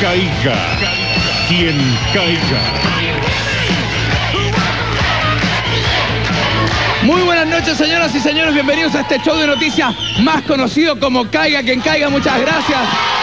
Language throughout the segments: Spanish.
caiga quien caiga. Muy buenas noches, señoras y señores, bienvenidos a este show de noticias más conocido como Caiga Quien Caiga. Muchas gracias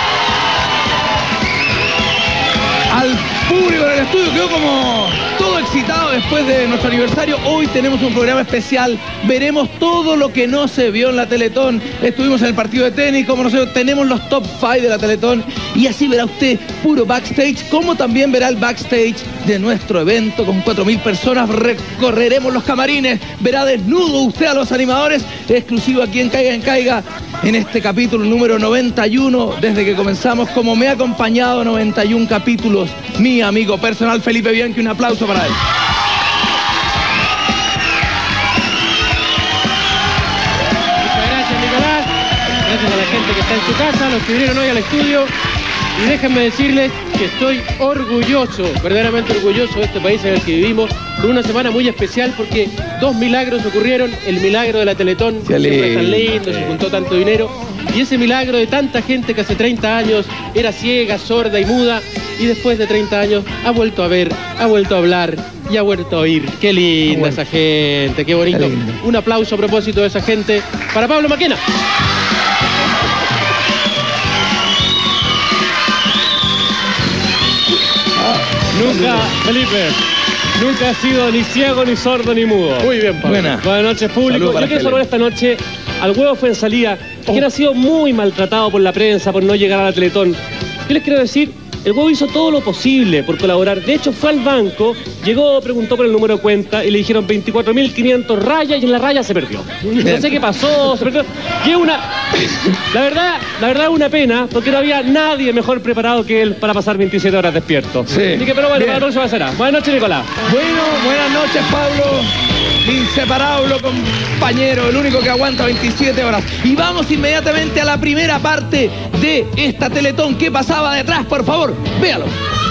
al público del estudio, quedó como todo excitado después de nuestro aniversario. Hoy tenemos un programa especial, veremos todo lo que no se vio en la Teletón. Estuvimos en el partido de tenis, como no sé, tenemos los top 5 de la Teletón, y así verá usted puro backstage, como también verá el backstage de nuestro evento con 4.000 personas. Recorreremos los camarines, verá desnudo usted a los animadores, exclusivo aquí en Caiga en Caiga, en este capítulo número 91, desde que comenzamos, como me ha acompañado 91 capítulos, mi amigo personal Felipe Bianchi. Un aplauso para él. Muchas gracias, Nicolás. Gracias a la gente que está en su casa, los que vinieron hoy al estudio. Y déjenme decirles que estoy orgulloso, verdaderamente orgulloso de este país en el que vivimos, por una semana muy especial porque dos milagros ocurrieron. El milagro de la Teletón, que siempre es tan lindo, se juntó tanto dinero, y ese milagro de tanta gente que hace 30 años era ciega, sorda y muda, y después de 30 años ha vuelto a ver, ha vuelto a hablar y ha vuelto a oír. Qué linda esa gente, qué bonito. Un aplauso a propósito de esa gente para Pablo Maquena. Nunca, Felipe, nunca has sido ni ciego, ni sordo, ni mudo. Muy bien, Pablo. Buenas noches, público. Yo quiero saludar esta noche al Huevo Fuenzalía, quien ha sido muy maltratado por la prensa por no llegar a la Teletón. Yo les quiero decir, el Huevo hizo todo lo posible por colaborar. De hecho, fue al banco, llegó, preguntó por el número de cuenta y le dijeron 24.500 rayas, y en la raya se perdió. No sé qué pasó, se perdió. Y es una... La verdad es una pena, porque no había nadie mejor preparado que él para pasar 27 horas despierto. Sí. Así que, pero bueno, para la próxima será. Buenas noches, Nicolás. Bueno, buenas noches, Pablo. Inseparable compañero, el único que aguanta 27 horas. Y vamos inmediatamente a la primera parte de esta Teletón. ¿Qué pasaba detrás? Por favor, véalo.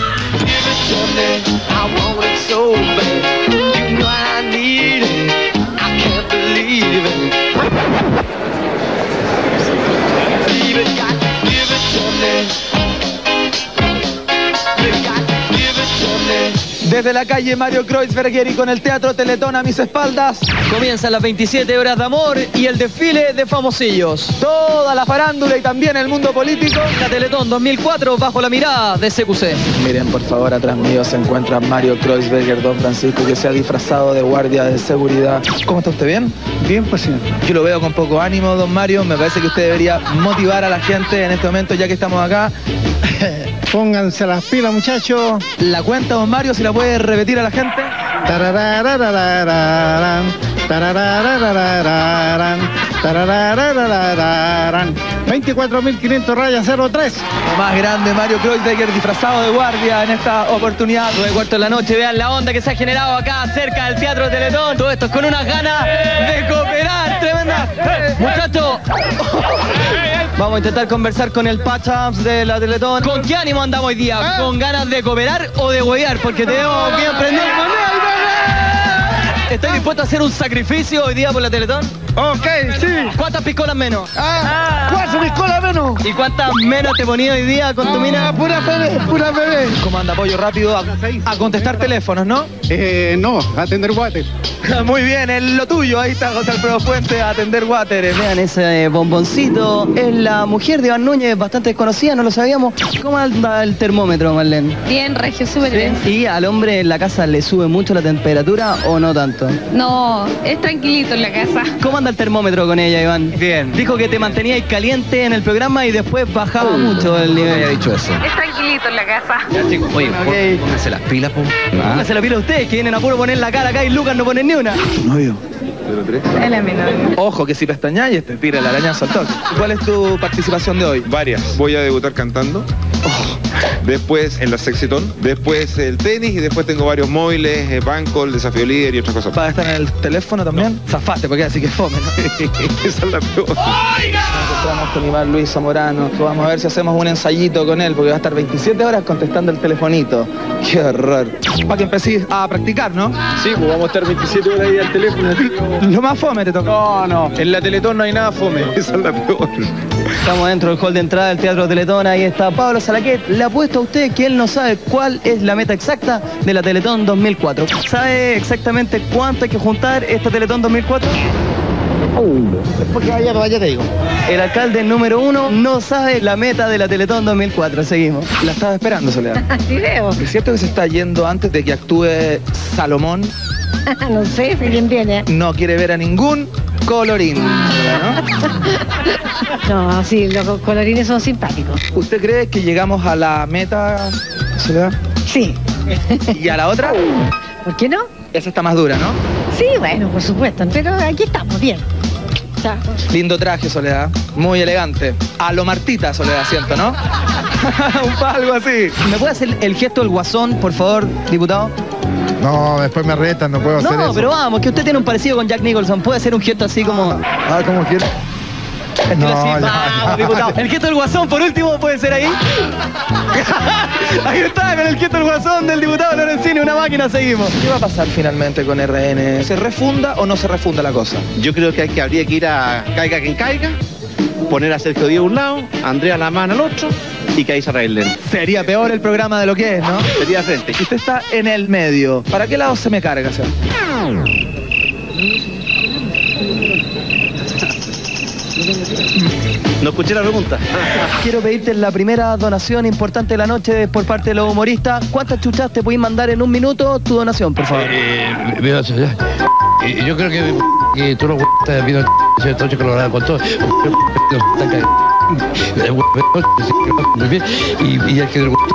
Desde la calle Mario Kreuzberger y con el Teatro Teletón a mis espaldas, comienzan las 27 horas de amor y el desfile de famosillos. toda la farándula y también el mundo político. La Teletón 2004 bajo la mirada de CQC. Miren, por favor, atrás mío se encuentra Mario Kreuzberger, don Francisco, que se ha disfrazado de guardia de seguridad. ¿Cómo está usted? ¿Bien? Bien, pues sí. Yo lo veo con poco ánimo, don Mario. Me parece que usted debería motivar a la gente en este momento, ya que estamos acá. Pónganse las pilas, muchachos. La cuenta, don Mario, si la puede repetir a la gente. Tararararararán, tararararararán, tararararararán. 24.500 rayas 03. Lo más grande, Mario Kreuzberger, disfrazado de guardia en esta oportunidad. 9:15 de la noche, vean la onda que se ha generado acá cerca del Teatro Teletón. Todo esto es con unas ganas de cooperar tremendas. Muchachos, vamos a intentar conversar con el Pachams de la Teletón. ¿Con qué ánimo andamos hoy día? ¿Con ganas de cooperar o de huevear? Porque te veo bien prendido. ¿Estás dispuesto a hacer un sacrificio hoy día por la Teletón? Ok, sí. ¿Cuántas piscolas menos? 4 piscolas menos. ¿Y cuántas menos te ponías hoy día con tu mina? Pura bebé, pura bebé. ¿Cómo anda, Pollo? Rápido a contestar teléfonos, ¿no? No, atender water. Muy bien, es lo tuyo. Ahí está José Alfredo Fuentes a atender water. Vean ese bomboncito. Es la mujer de Iván Núñez, bastante desconocida, no lo sabíamos. ¿Cómo anda el termómetro, Marlene? Bien, Regio, súper bien. ¿Y al hombre en la casa le sube mucho la temperatura o no tanto? No, es tranquilito en la casa. ¿Cómo anda el termómetro con ella, Iván? Bien. Dijo que te manteníais caliente en el programa y después bajaba mucho el nivel. Había dicho eso. Es tranquilito en la casa. Oye, pónganse las pilas, po. Pónganse las pilas ustedes, que vienen a puro poner la cara acá y Lucas no ponen ni una. Novio. Él es mi novio. Ojo que si pestañáis te tira el arañazo al toque. ¿Cuál es tu participación de hoy? Varias. Voy a debutar cantando. Después en la Sexyton. Después el tenis. Y después tengo varios móviles, banco, el desafío líder y otras cosas. ¿Para estar en el teléfono también? No. Zafaste, porque así que fome, ¿no? Esa es la peor. Nos encontramos con Iván Luis Zamorano. Vamos a ver si hacemos un ensayito con él, porque va a estar 27 horas contestando el telefonito. ¡Qué horror! Para que empecéis a practicar, ¿no? Sí, pues vamos a estar 27 horas ahí al teléfono. Lo más fome te toca. No. En la Teletón no hay nada fome. Esa es la peor. Estamos dentro del hall de entrada del Teatro Teletón. Ahí está Pablo Salaquet. Le apuesto a usted que él no sabe cuál es la meta exacta de la Teletón 2004. ¿Sabe exactamente cuánto hay que juntar esta Teletón 2004? Porque vaya te digo. El alcalde número 1 no sabe la meta de la Teletón 2004. Seguimos. La estaba esperando, Soledad. Así veo. ¿Es cierto que se está yendo antes de que actúe Salomón? No sé, quién viene. No quiere ver a ningún colorín, ¿no? No, sí, los colorines son simpáticos. ¿Usted cree que llegamos a la meta, Soledad? Sí. ¿Y a la otra? ¿Por qué no? Esa está más dura, ¿no? Sí, bueno, por supuesto. Pero aquí estamos, bien. Chao. Lindo traje, Soledad. Muy elegante. A lo Martita, Soledad, siento, ¿no? Algo así. ¿Me puede hacer el gesto del guasón, por favor, diputado? No, después me retan, no puedo hacer eso. No, pero vamos, que usted tiene un parecido con Jack Nicholson. ¿Puede hacer un gesto así como...? ¿cómo quiere? Estilo No, así? ya, Vamos, ya. diputado. El gesto del guasón, por último, ¿puede ser ahí? Ahí está, con el gesto del guasón del diputado Lorenzini, una máquina, seguimos. ¿Qué va a pasar finalmente con RN? ¿Se refunda o no se refunda la cosa? Yo creo que habría que ir a caiga quien caiga, poner a Sergio Díaz a un lado, a Andrea Lamán al otro y que ahí se arreglen. Sería peor el programa de lo que es, ¿no? Sería frente. Usted está en el medio. ¿Para qué lado se me carga, señor? No escuché la pregunta. Quiero pedirte la primera donación importante de la noche por parte de los humoristas. ¿Cuántas chuchas te puedes mandar en un minuto tu donación, por favor? Yo creo que tú no estás viendo ese tocho que lo hará con todo. Muy bien. Y el que le gustó,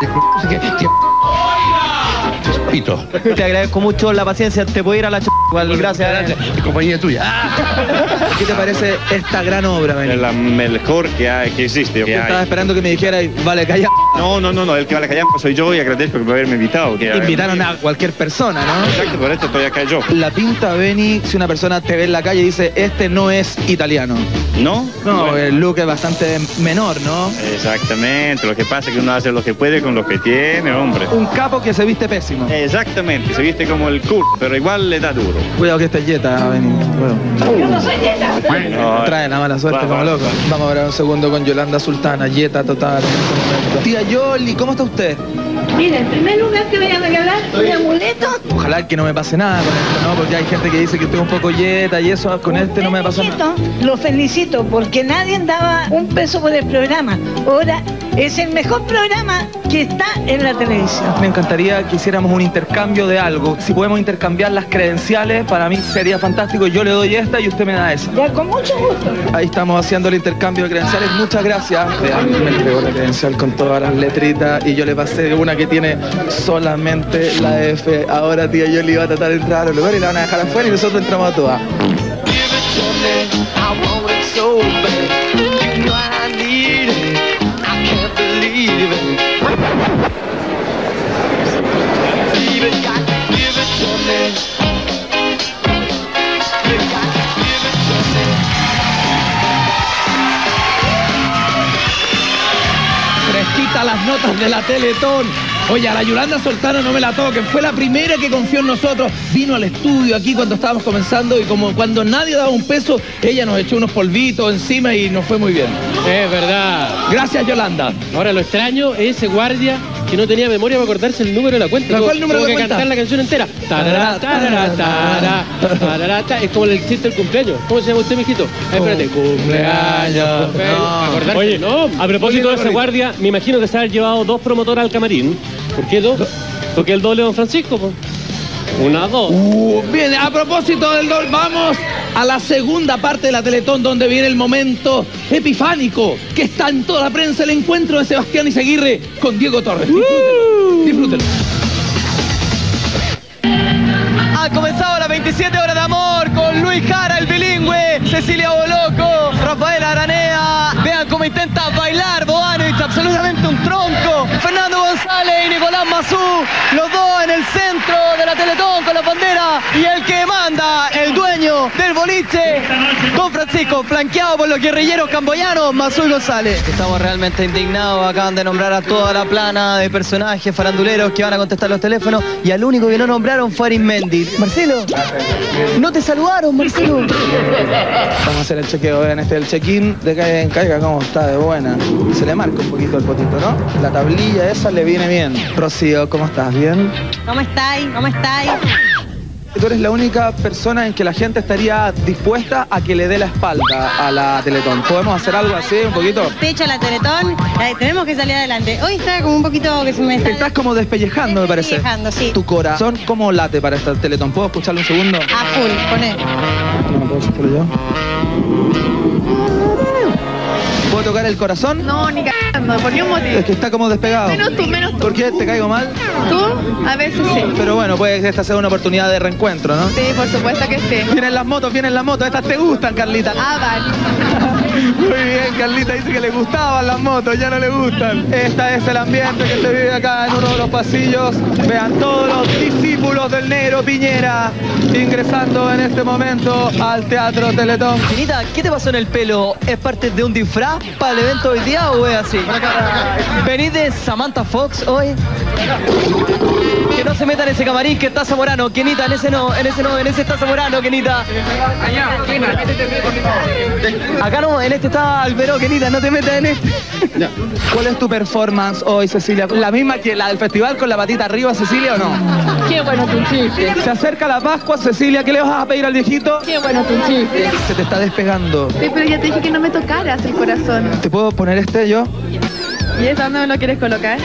pito. Te agradezco mucho la paciencia. Te puedo ir a la igual, gracias. Compañía tuya. ¿Qué te parece esta gran obra, Benny? Es la mejor que existe. Yo estaba esperando que me dijera, vale, calla. No, el que vale callampa soy yo y agradezco por haberme invitado. Invitaron a cualquier persona, ¿no? Exacto, por esto estoy acá yo. La pinta, Benny, si una persona te ve en la calle y dice, este no es italiano. ¿No? No, Bueno. el look es bastante menor, ¿no? Exactamente, lo que pasa es que uno hace lo que puede con lo que tiene, hombre. Un capo que se viste pésimo. Exactamente, se viste como el culo, pero igual le da duro. Cuidado que esta es Jetta, Benny. Bueno. Yo no soy Jetta. No, Trae la mala suerte como loco. Vamos a ver un segundo con Yolanda Sultana, Jetta total en este momento. Tía Yoli, ¿cómo está usted? Mira, en primer lugar te voy a regalar un amuleto. Ojalá que no me pase nada con esto, ¿no? Porque hay gente que dice que estoy un poco Jetta y eso, con este no me pasa nada. Lo felicito porque nadie daba un peso por el programa. Ahora es el mejor programa que está en la televisión. Me encantaría que hiciéramos un intercambio de algo. Si podemos intercambiar las credenciales, para mí sería fantástico. Yo le doy esta y usted me da esa. Ya, con mucho gusto. Ahí estamos haciendo el intercambio de credenciales. Muchas gracias. Me entregó la credencial con todas las letritas y yo le pasé una que tiene solamente la F. Ahora tía Yoli va a tratar de entrar a los lugares y la van a dejar afuera y nosotros entramos a todas. Fresquita las notas de la Teletón. Oye, a la Yolanda Sultana no me la toquen. Fue la primera que confió en nosotros. Vino al estudio aquí cuando estábamos comenzando y como cuando nadie daba un peso, ella nos echó unos polvitos encima y nos fue muy bien. Es verdad. Gracias, Yolanda. Ahora lo extraño es ese guardia que no tenía memoria para acordarse el número de la cuenta. ¿Cuál número Tuvo de que cuenta? cantar la canción entera. Tarara, tarara, tarara, tarara, ta. Es como el chiste del cumpleaños. ¿Cómo se llama usted, mijito? Espérate. Cumpleaños. Acordarse. Oye, no. a propósito de ese guardia, me imagino que se han llevado 2 promotoras al camarín. ¿Por qué dos? Porque el doble de Don Francisco, pues. 1, 2. Bien, a propósito del gol, vamos a la segunda parte de la Teletón donde viene el momento epifánico que está en toda la prensa, el encuentro de Sebastián Izaguirre con Diego Torres. Disfrútenlo. Disfrútenlo. Ha comenzado las 27 horas de amor con Luis Jara, el bilingüe, Cecilia Boloco, Rafael Aranea. Vean cómo intenta bailar Boanovich, absolutamente un tronco. Fernando González y Nicolás Mazú, los dos en el centro de la Teletón con la bandera. Y el que manda, el dueño dueño del boliche, Don Francisco, flanqueado por los guerrilleros camboyanos, Mazú y González. Estamos realmente indignados, acaban de nombrar a toda la plana de personajes faranduleros que van a contestar los teléfonos y al único que no nombraron fue Arismendi. Marcelo, no te saludaron, Marcelo. Vamos a hacer el chequeo, vean, este es el check-in de Caiga en Caiga, cómo está de buena. Se le marca un poquito el potito, ¿no? La tablilla esa le viene bien. Rocío, ¿cómo estás? ¿Bien? ¿Cómo estáis? ¿Cómo estáis? Tú eres la única persona en que la gente estaría dispuesta a que le dé la espalda a la Teletón. ¿Podemos hacer algo así, un poquito? Pecho a la Teletón, tenemos que salir adelante. Hoy está como un poquito que se me está... Estás como despellejando, me parece. Despellejando, sí. Tu corazón, ¿cómo late para esta Teletón? ¿Puedo escucharlo un segundo? A full, poné. No puedo escucharlo yo. ¿Puedo tocar el corazón? No, ni cagando, por ni un motivo. Es que está como despegado. Menos tú, menos tú. ¿Por qué? ¿Te caigo mal? Tú, a veces sí. Pero bueno, puede que esta sea una oportunidad de reencuentro, ¿no? Sí, por supuesto que sí. Vienen las motos, Estas te gustan, Carlita. Ah, vale. Muy bien, Carlita dice que le gustaban las motos, ya no le gustan. Este es el ambiente que se vive acá en uno de los pasillos. Vean todos los discípulos del negro Piñera ingresando en este momento al Teatro Teletón. Chinita, ¿qué te pasó en el pelo? ¿Es parte de un disfraz para el evento hoy día o es así? ¿Venís de Samantha Fox hoy? Que no se meta en ese camarín que está Zamorano. Kenita, en ese no, en ese está Zamorano, Kenita. Acá no, en este está Alberó, Kenita, no te metas en este. ¿Cuál es tu performance hoy, Cecilia? ¿La misma que la del festival con la patita arriba, Cecilia, o no? Qué bueno tu chiste. Se acerca la Pascua, Cecilia, ¿qué le vas a pedir al viejito? Qué bueno tu chiste. Se te está despegando. Sí, pero ya te dije que no me tocaras el corazón. ¿Te puedo poner este yo? ¿Y esa dónde me lo quieres colocar?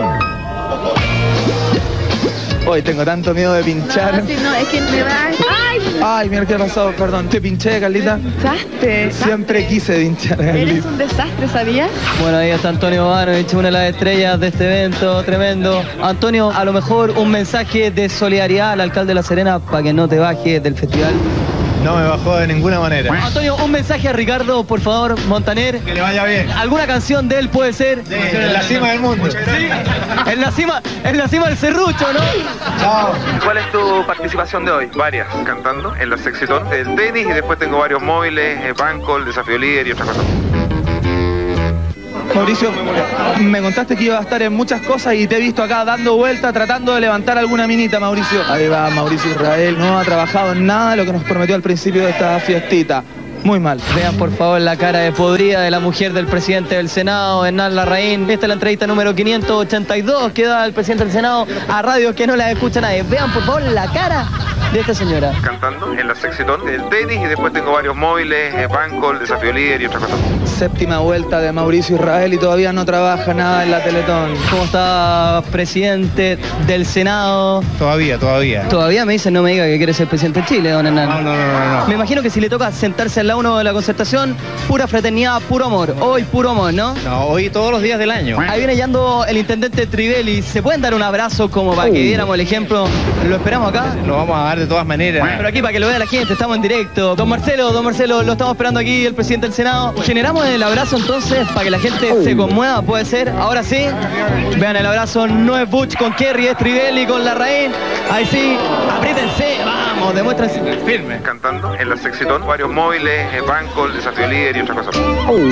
Hoy tengo tanto miedo de pinchar. No, sí, no, es que me va... ¡Ay! Ay, mira qué ha pasado, perdón. ¿Te pinché, Carlita? Desastre. Siempre quise pinchar, Carlita. Eres un desastre, ¿sabías? Bueno, ahí está Antonio Boganovich, una de las estrellas de este evento, tremendo. Antonio, a lo mejor un mensaje de solidaridad al alcalde de La Serena para que no te bajes del festival. No me bajó de ninguna manera. Antonio, un mensaje a Ricardo, por favor, Montaner. Que le vaya bien. ¿Alguna canción de él puede ser? Sí, en la cima del mundo. Sí, en la cima del serrucho, ¿no? Chao. ¿Cuál es tu participación de hoy? Varias, cantando en la Sexitón, el tenis y después tengo varios móviles, banco, el desafío líder y otras cosas. Mauricio, me contaste que iba a estar en muchas cosas y te he visto acá dando vuelta, tratando de levantar alguna minita, Mauricio. Ahí va Mauricio Israel, no ha trabajado en nada de lo que nos prometió al principio de esta fiestita. Muy mal. Vean por favor la cara de podrida de la mujer del presidente del Senado, Hernán Larraín. Esta es la entrevista número 582 que da el presidente del Senado a radios que no la escucha nadie. Vean por favor la cara de esta señora. Cantando en la Sexitón, el tenis y después tengo varios móviles, banco, el desafío líder y otras cosas. Séptima vuelta de Mauricio Israel y todavía no trabaja nada en la Teletón. ¿Cómo está, presidente del Senado? Todavía. Todavía me dicen, no me diga que quiere ser presidente de Chile, don Hernán. No. Me imagino que si le toca sentarse al lado uno de la concertación, pura fraternidad, puro amor. Hoy puro amor, ¿no? No, hoy todos los días del año. Ahí viene llegando el intendente Trivelli. ¿Se pueden dar un abrazo como para que diéramos el ejemplo? ¿Lo esperamos acá? Lo vamos a dar de todas maneras. Pero aquí para que lo vea la gente, estamos en directo. Don Marcelo, lo estamos esperando aquí, el presidente del Senado. Generamos el abrazo entonces para que la gente se conmueva, puede ser. Ahora sí, vean el abrazo, no es Butch con Kerry, es Trivelli con Larraín. Ahí sí, apriétense, vamos, demuéstrense firme. Cantando en la Sexitón, varios móviles, banco, el desafío líder y otras cosas.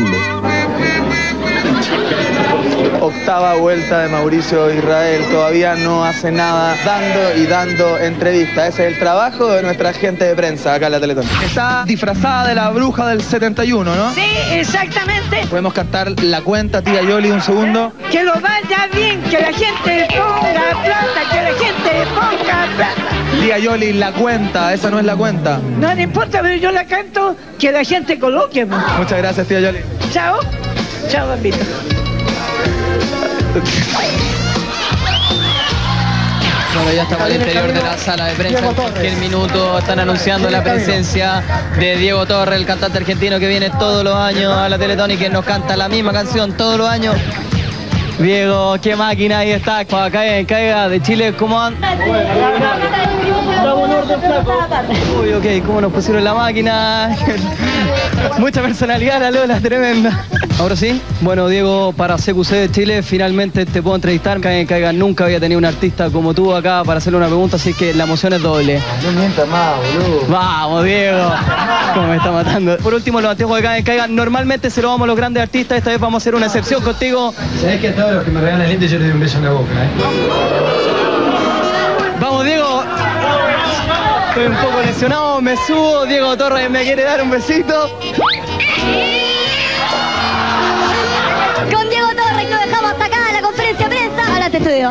Octava vuelta de Mauricio Israel, todavía no hace nada, dando entrevistas. Ese es el trabajo de nuestra gente de prensa acá en la Teletón. Está disfrazada de la bruja del 71, ¿no? Sí, exactamente. ¿Podemos cantar la cuenta, tía Yoli, un segundo? Que lo vaya bien, que la gente ponga plata, que la gente ponga plata. Tía Yoli, la cuenta, esa no es la cuenta. No importa, pero yo la canto, que la gente coloque. Muchas gracias, tía Yoli. Chao. Chao, Bambito. Bueno, ya estamos al interior de la sala de prensa. En cualquier minuto están anunciando la presencia de Diego Torres, el cantante argentino que viene todos los años a la Teletón y que nos canta la misma canción todos los años. Diego, qué máquina, ahí está. Caiga de Chile, ¿cómo andan? Uy, ok, ¿cómo nos pusieron la máquina? Mucha personalidad, la Lola, tremenda. Ahora sí, bueno, Diego, para CQC de Chile, finalmente te puedo entrevistar. Caiga, nunca había tenido un artista como tú acá para hacerle una pregunta, así que la emoción es doble. No mientas más, boludo. Vamos, Diego. Cómo me está matando. Por último, los anteojos de Caiga, normalmente se lo vamos a los grandes artistas, esta vez vamos a hacer una excepción contigo. Sabes que a todos los que me regalan lentes yo les doy un beso en la boca, Vamos, Diego. Estoy un poco lesionado, me subo. Diego Torres me quiere dar un besito. Con Diego Torres lo dejamos hasta acá en la conferencia de prensa. Ahora te estudio.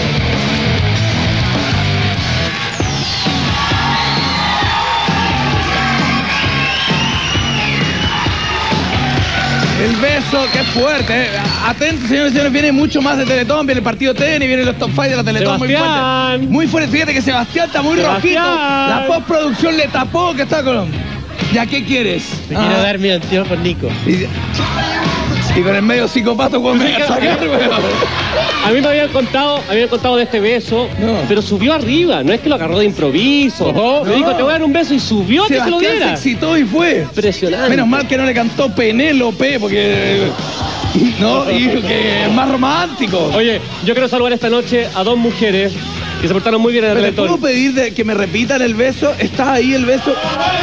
El beso, qué fuerte. Atentos, señores y señores, viene mucho más de Teletón, viene el partido tenis, vienen los top 5 de la Teletón. Sebastián. Muy fuerte. Fíjate que Sebastián está muy rojito. La postproducción le tapó que está con... ¿Ya qué quieres? Te quiero dar mi anteojo con Nico. Y con el medio psicopato cuando me a sacar, A mí me habían contado de este beso, pero subió arriba, no es que lo agarró de improviso. Le dijo, te voy a dar un beso y subió a que se lo diera. Se excitó y fue. Impresionante. Menos mal que no le cantó Penélope, porque... No, y que es más romántico. Oye, yo quiero saludar esta noche a dos mujeres que se portaron muy bien en el Teletón. ¿Puedo pedir que me repitan el beso? ¿Está ahí el beso?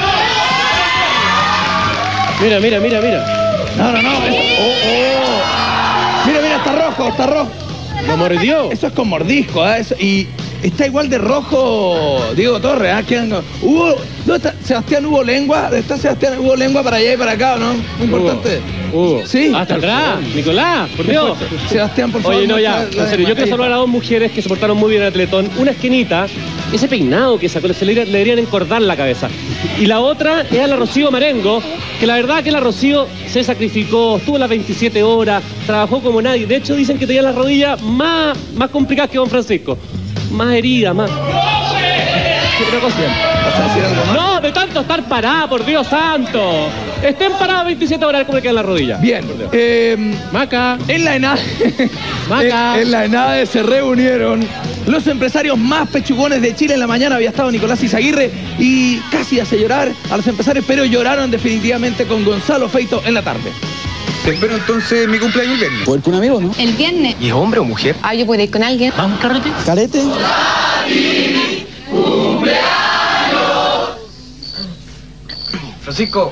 Mira. No. Mira, está rojo. ¿Lo mordió? Eso es con mordisco, ¿eh? Y está igual de rojo Diego Torres, ¿eh? ¿Dónde está Sebastián? ¿Hubo lengua? ¿Está Sebastián? ¿Hubo lengua para allá y para acá, no? Muy importante. Sí. Hasta atrás, Nicolás, por Dios. Sebastián, por favor. Oye, no, ya, en serio, yo quiero saludar a dos mujeres que se portaron muy bien en el Teletón. Una esquinita, ese peinado que sacó, le deberían encordar la cabeza. Y la otra es a la Rocío Marengo, que la verdad que la Rocío se sacrificó, estuvo las 27 horas, trabajó como nadie. De hecho, dicen que tenía las rodillas más complicadas que Don Francisco. Más heridas, más... No, de tanto estar parada, por Dios santo. Estén paradas 27 horas, ¿cómo le quedan las rodillas? Bien. Maca. En la ENADE se reunieron los empresarios más pechugones de Chile. En la mañana había estado Nicolás Izaguirre y casi hace llorar a los empresarios, pero lloraron definitivamente con Gonzalo Feito en la tarde. Te espero entonces mi cumpleaños el viernes. ¿Por un amigo, no? El viernes. ¿Y es hombre o mujer? Ah, yo puedo ir con alguien. ¿Vamos, carrete? ¿Carete? Francisco.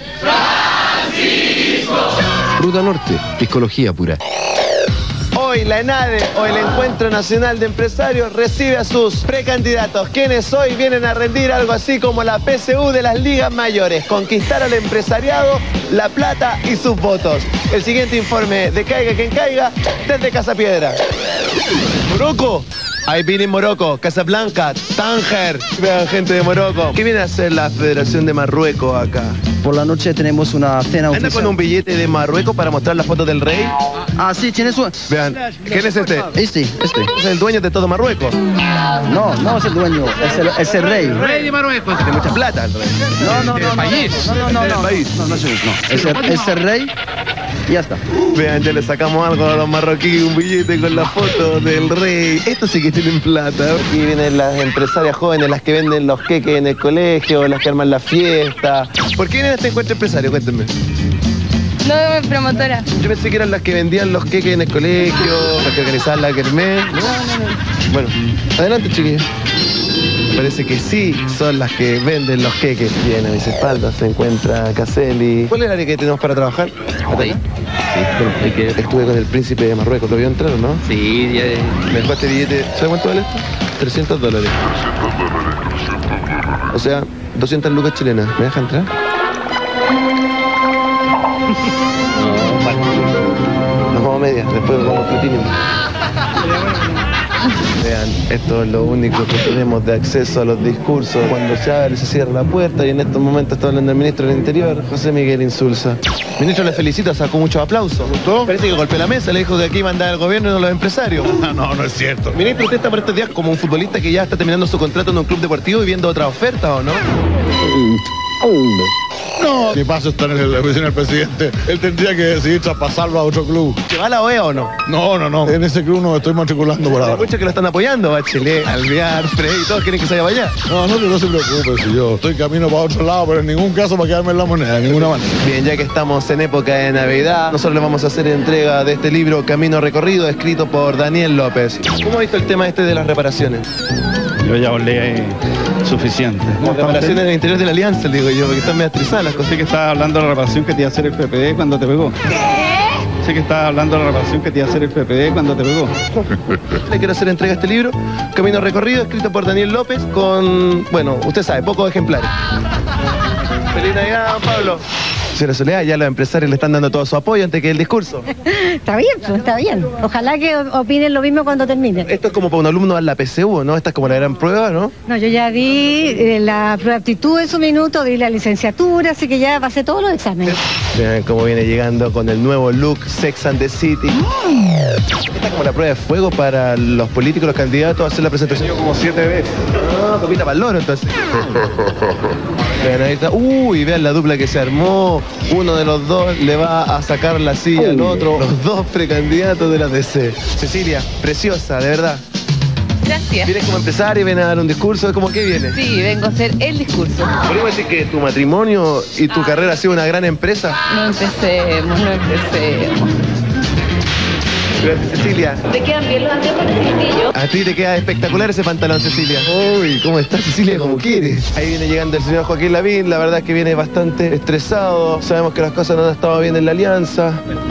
Ruta Norte, psicología pura. Hoy la ENADE o el Encuentro Nacional de Empresarios recibe a sus precandidatos, quienes hoy vienen a rendir algo así como la PSU de las ligas mayores, conquistar al empresariado, la plata y sus votos. El siguiente informe de Caiga quien caiga desde Casapiedra. Morocco. Ahí viene Morocco, Casablanca, Tánger. Vean gente de Morocco. ¿Qué viene a hacer la Federación de Marruecos acá? Por la noche tenemos una cena ¿Anda con un billete de Marruecos para mostrar la foto del rey? Ah, sí, tiene su... Vean, ¿quién es este? Este. Es el dueño de todo Marruecos. No es el dueño, es el rey. Rey de Marruecos. Tiene mucha plata el rey. No. Del país. No. Es el rey y ya está. Vean, ya le sacamos algo a los marroquíes, un billete con la foto del rey. Estos sí que tienen plata. Aquí vienen las empresarias jóvenes, las que venden los queques en el colegio, las que arman la fiesta. ¿Por qué vienen a este encuentro empresario? Cuéntenme. No, promotora. Yo pensé que eran las que vendían los queques en el colegio, las que organizaban la kermés. No. Bueno, adelante, chiquillos. Parece que sí son las que venden los queques. Bien, a mis espaldas se encuentra Caselli. ¿Cuál es el área que tenemos para trabajar? ¿Ahí? Sí, estuve con el príncipe de Marruecos. ¿Lo vio entrar o no? Sí, ya... Me dejó este billete. ¿Sabe cuánto vale esto? $300. O sea, 200 lucas chilenas. ¿Me deja entrar? Nos vamos a medias, después vamos a platino. Vean, esto es lo único que tenemos de acceso a los discursos. Cuando se abre, se cierra la puerta y en estos momentos está hablando el ministro del Interior, José Miguel Insulza. Ministro, le felicito, sacó muchos aplausos. ¿Gustó? Parece que golpeó la mesa, le dijo que aquí mandaba el gobierno y no los empresarios. No es cierto. Ministro, usted está por estos días como un futbolista que ya está terminando su contrato en un club deportivo y viendo otra oferta, ¿o no? No. Mi paso está en la oficina del presidente. Él tendría que decidir traspasarlo a otro club. ¿Que va a la OEA o no? No. En ese club no me estoy matriculando por ahora. Hay muchos que lo están apoyando, Bachelet, Alvear, Frey, todos quieren que se vaya para allá. No se preocupe, si yo estoy camino para otro lado, pero en ningún caso para quedarme en la moneda, de ninguna manera. Bien, ya que estamos en época de Navidad, nosotros les vamos a hacer entrega de este libro Camino Recorrido, escrito por Daniel López. ¿Cómo ha visto el tema este de las reparaciones? Yo ya hablé suficiente. Las reparaciones en el interior de la alianza, le digo yo, porque están medio estresadas las cosas. Sé que estaba hablando de la reparación que te iba a hacer el PPD cuando te pegó. Sé que estaba hablando de la reparación que te iba a hacer el PPD cuando te pegó. Le quiero hacer entrega de este libro, Camino Recorrido, escrito por Daniel López, con, bueno, usted sabe, pocos ejemplares. Feliz Navidad, don Pablo. Señora Soledad, ya los empresarios le están dando todo su apoyo antes que el discurso. Está bien, pues, está bien. Ojalá que opinen lo mismo cuando termine. Esto es como para un alumno dar la PSU, ¿no? Esta es como la gran prueba, ¿no? No, yo ya di la prueba de aptitud en su minuto, di la licenciatura, así que ya pasé todos los exámenes. Vean cómo viene llegando con el nuevo look Sex and the City. Esta es como la prueba de fuego para los políticos, los candidatos a hacer la presentación. Como 7 veces. Ah, copita para el loro, entonces. Vean, ahí está. Uy, vean la dupla que se armó. Uno de los dos le va a sacar la silla al otro. Los dos precandidatos de la DC. Cecilia, preciosa, de verdad. Gracias. ¿Vienes como empresaria y vienes a dar un discurso? ¿Cómo que vienes? Sí, vengo a hacer el discurso. ¿Podemos decir que tu matrimonio y tu carrera ha sido una gran empresa? No empecemos. Gracias, Cecilia. ¿Te quedan bien los anteojos, Cecilio? A ti te queda espectacular ese pantalón, Cecilia. Uy, ¿cómo estás, Cecilia? Como quieres. Ahí viene llegando el señor Joaquín Lavín. La verdad es que viene bastante estresado. Sabemos que las cosas no han estado bien en la alianza.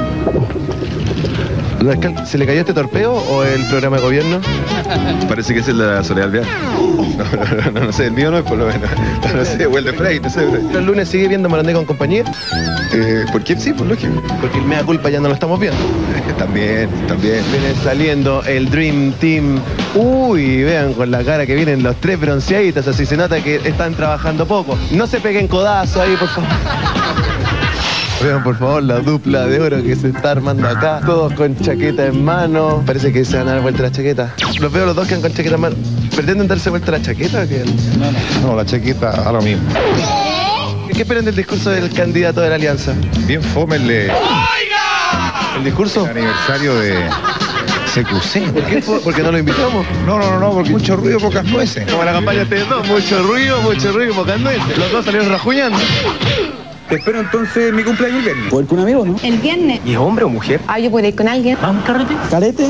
¿Se le cayó este torpeo o el programa de gobierno? Parece que es el de la Soledad Alvear. No sé, el mío no es por lo menos. No sé, o el de Frey, no sé. ¿El lunes sigue viendo Morandé con compañía? ¿Por quién? Sí, por lógico. Porque el mea culpa ya no lo estamos viendo. También. Viene saliendo el Dream Team. Uy, vean con la cara que vienen los tres bronceaditos, así se nota que están trabajando poco. No se peguen codazo ahí, por favor. Vean por favor la dupla de oro que se está armando acá. Todos con chaqueta en mano. Parece que se van a dar vuelta la chaqueta. Los veo los dos que han con chaqueta en mano. ¿Pretenden darse vuelta la chaqueta o qué? No, la chaqueta a lo mismo. ¿Qué esperan del discurso del candidato de la alianza? Bien fome el discurso. El aniversario de CQC. ¿Por qué? ¿Porque no lo invitamos? No, porque mucho ruido, pocas nueces. Como la campaña de ustedes dos, mucho ruido, pocas nueces. Los dos salieron rajuñando. Te espero entonces mi cumpleaños el viernes. ¿Puedo ir con un amigo, no? El viernes. ¿Y es hombre o mujer? Ah, yo puedo ir con alguien. ¿Vamos, carrete? ¿Carete?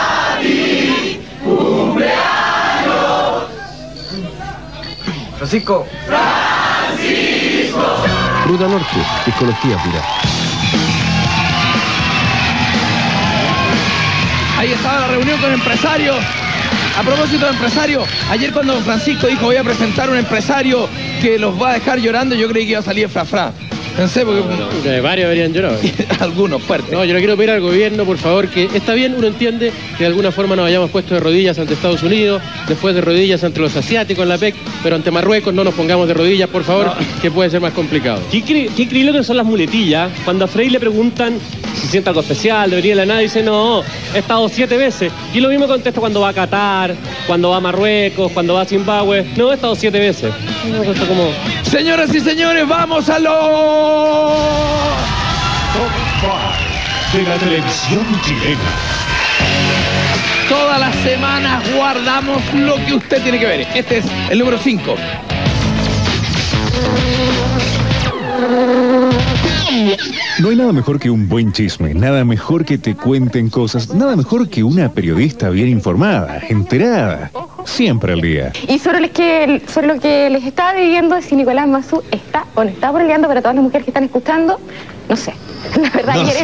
Francisco. Ruta Norte, psicología pura. Ahí estaba la reunión con empresarios. A propósito de empresarios, ayer cuando don Francisco dijo voy a presentar un empresario que los va a dejar llorando, yo creí que iba a salir frafra. Pensé porque... varios habrían llorado. Algunos fuertes. No, yo le quiero pedir al gobierno, por favor, que está bien, uno entiende que de alguna forma nos hayamos puesto de rodillas ante Estados Unidos, después de rodillas ante los asiáticos en la PEC, pero ante Marruecos no nos pongamos de rodillas, por favor, que puede ser más complicado. ¿Qué increíble que son las muletillas? Cuando a Frey le preguntan si siente algo especial, debería ir a la nada, dice no, he estado 7 veces. Y lo mismo contesta cuando va a Qatar, cuando va a Marruecos, cuando va a Zimbabue. No, he estado 7 veces. Como... Señoras y señores, vamos a los... Top 5 de la televisión chilena. Todas las semanas guardamos lo que usted tiene que ver. Este es el número 5. No hay nada mejor que un buen chisme, nada mejor que te cuenten cosas, nada mejor que una periodista bien informada, enterada, siempre al día. Y sobre lo que les estaba viviendo, si Nicolás Mazú está o no está peleando, para todas las mujeres que están escuchando, no sé. La verdad, No sé.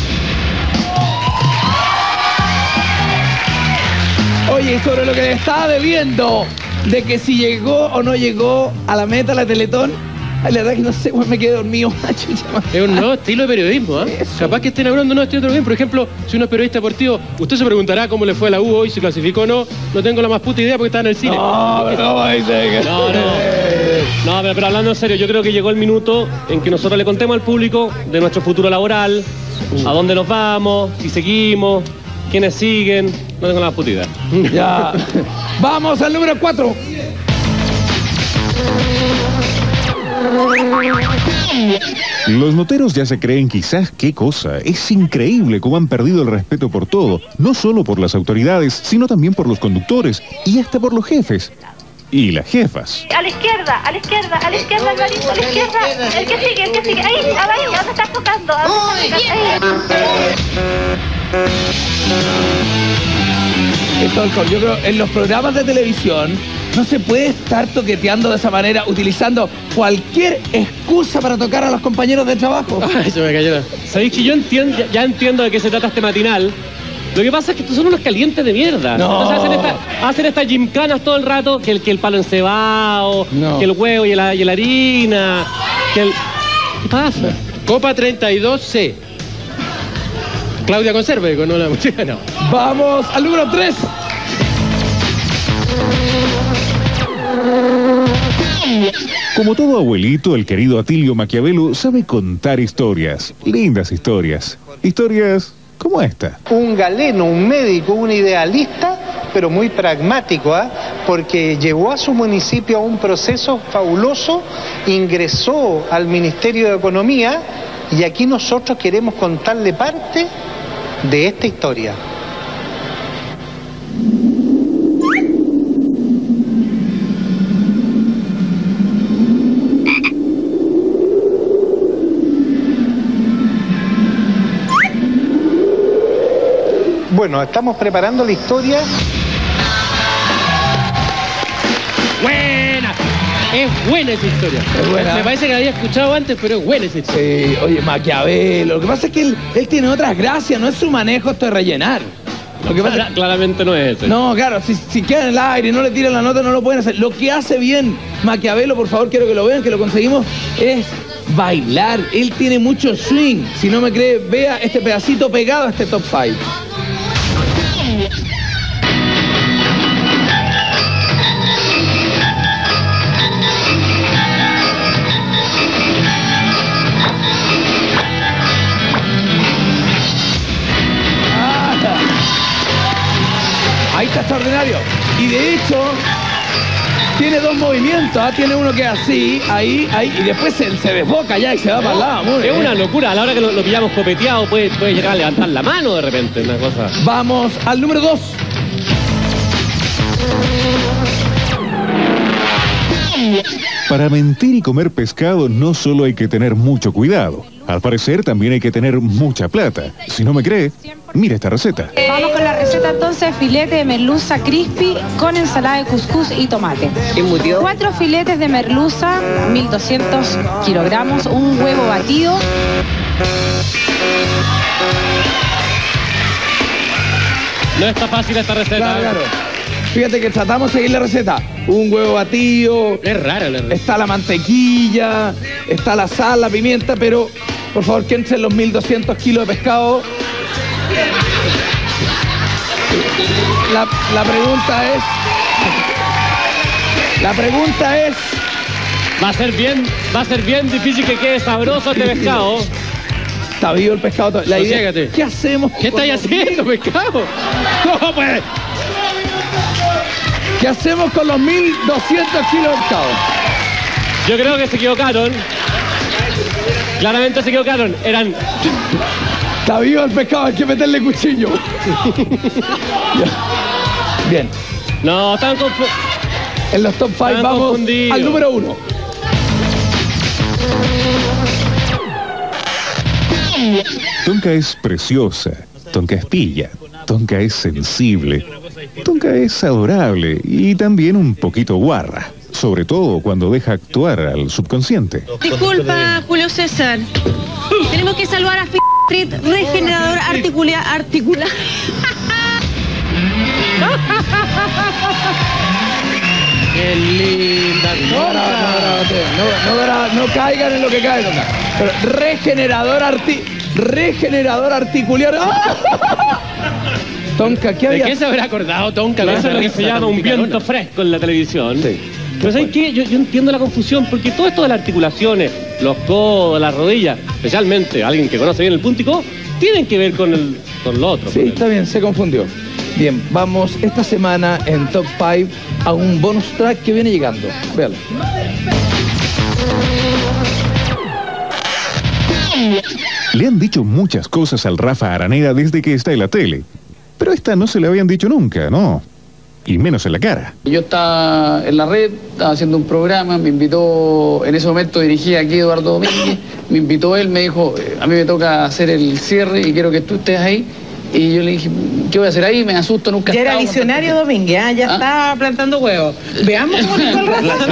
Oye, y sobre lo que le estaba debiendo, de que si llegó o no llegó a la meta la Teletón, la verdad que no sé, me quedé dormido. Es un nuevo estilo de periodismo, ¿eh? Capaz que estén hablando de un nuevo estilo de periodismo. Por ejemplo, si uno es periodista deportivo, usted se preguntará cómo le fue a la U hoy, si clasificó o no. No tengo la más puta idea porque está en el cine. No, pero hablando en serio, yo creo que llegó el minuto en que nosotros le contemos al público de nuestro futuro laboral, a dónde nos vamos, si seguimos, quiénes siguen. No tengo la más puta idea. Ya. Vamos al número 4. Los noteros ya se creen quizás qué cosa. Es increíble cómo han perdido el respeto por todo, no solo por las autoridades, sino también por los conductores y hasta por los jefes. Y las jefas. A la izquierda, a la izquierda, a la izquierda, Alvarito, a la izquierda. El que sigue, el que sigue. Ahí, ¿dónde estás tocando? Yo creo en los programas de televisión no se puede estar toqueteando de esa manera, utilizando cualquier excusa para tocar a los compañeros de trabajo. Ay, se me cayó. Sabéis que yo ya entiendo de qué se trata este matinal. Lo que pasa es que estos son unos calientes de mierda. No. Entonces hacen estas gimcanas todo el rato, que el palo encebado, que el huevo y la harina, que el... ¿Qué pasa? Copa 32C. Claudia Conserve, con una muchacha, no. Vamos al número 3. Como todo abuelito, el querido Atilio Maquiavelo sabe contar historias. Lindas historias. Historias como esta. Un galeno, un médico, un idealista, pero muy pragmático, porque llevó a su municipio a un proceso fabuloso, ingresó al Ministerio de Economía y aquí nosotros queremos contarle parte de esta historia. Bueno, estamos preparando la historia. ¡Buena! Es buena esa historia. Es buena. Me parece que la había escuchado antes, pero es buena esa historia. Sí, oye, Maquiavelo. Lo que pasa es que él tiene otras gracias, no es su manejo esto de rellenar. Lo que pasa claramente no es ese. No, claro, si queda en el aire y no le tiran la nota, no lo pueden hacer. Lo que hace bien Maquiavelo, por favor, quiero que lo vean, que lo conseguimos, es bailar. Él tiene mucho swing. Si no me cree, vea este pedacito pegado a este top 5. Ahí está extraordinario. Y de hecho, tiene dos movimientos. Tiene uno que es así, ahí, y después se desboca ya y se va para el lado. Es una locura. A la hora que lo pillamos copeteado, puede llegar a levantar la mano de repente. Una cosa. Vamos al número 2. Para mentir y comer pescado no solo hay que tener mucho cuidado. Al parecer también hay que tener mucha plata. Si no me cree, mire esta receta. Vamos con la receta entonces: filete de merluza crispy con ensalada de cuscús y tomate. 4 filetes de merluza, 1200 kilogramos, un huevo batido. No está fácil esta receta. Claro. Fíjate que tratamos de seguir la receta. Un huevo batido. Es rara la receta. Está la mantequilla, está la sal, la pimienta, pero por favor que entren los 1200 kilos de pescado. La pregunta es... Va a ser bien difícil que quede sabroso este pescado. Está vivo el pescado. La idea, ¿qué hacemos? ¿Qué estáis haciendo, pescado? ¿Cómo puede? ¿Qué hacemos con los 1200 kilos de pescado? Yo creo que se equivocaron. Claramente se equivocaron. Eran... Está vivo el pescado, hay que meterle cuchillo. Bien. No, están confundidos. En los top 5 vamos al número 1. Tonka es preciosa, Tonka es pilla, Tonka es sensible, Tonka es adorable y también un poquito guarra, sobre todo cuando deja actuar al subconsciente. Disculpa, Julio César. Tenemos que salvar a Street, regenerador articular. Qué linda. No caigan en lo que caen. Pero regenerador articular. Tonka, ¿qué había? ¿De qué se habrá acordado Tonka? Eso es lo que se llama un viento fresco en la televisión. Sí. Pero ¿sabes qué? Yo entiendo la confusión, porque todo esto de las articulaciones, los codos, las rodillas, especialmente alguien que conoce bien el puntico, tienen que ver con lo otro. Sí, está bien, se confundió. Bien, vamos esta semana en Top 5 a un bonus track que viene llegando. Véalo. Le han dicho muchas cosas al Rafa Araneda desde que está en la tele, pero esta no se le habían dicho nunca, ¿no? Y menos en la cara. Yo estaba en la red, estaba haciendo un programa, me invitó, en ese momento dirigía aquí Eduardo Domínguez, me invitó él, me dijo, a mí me toca hacer el cierre y quiero que tú estés ahí. Y yo le dije, ¿qué voy a hacer ahí? Me asusto, nunca. Ya era visionario Domínguez, ¿ah? Ya estaba plantando huevos. Veamos cómo le fue el Rafa.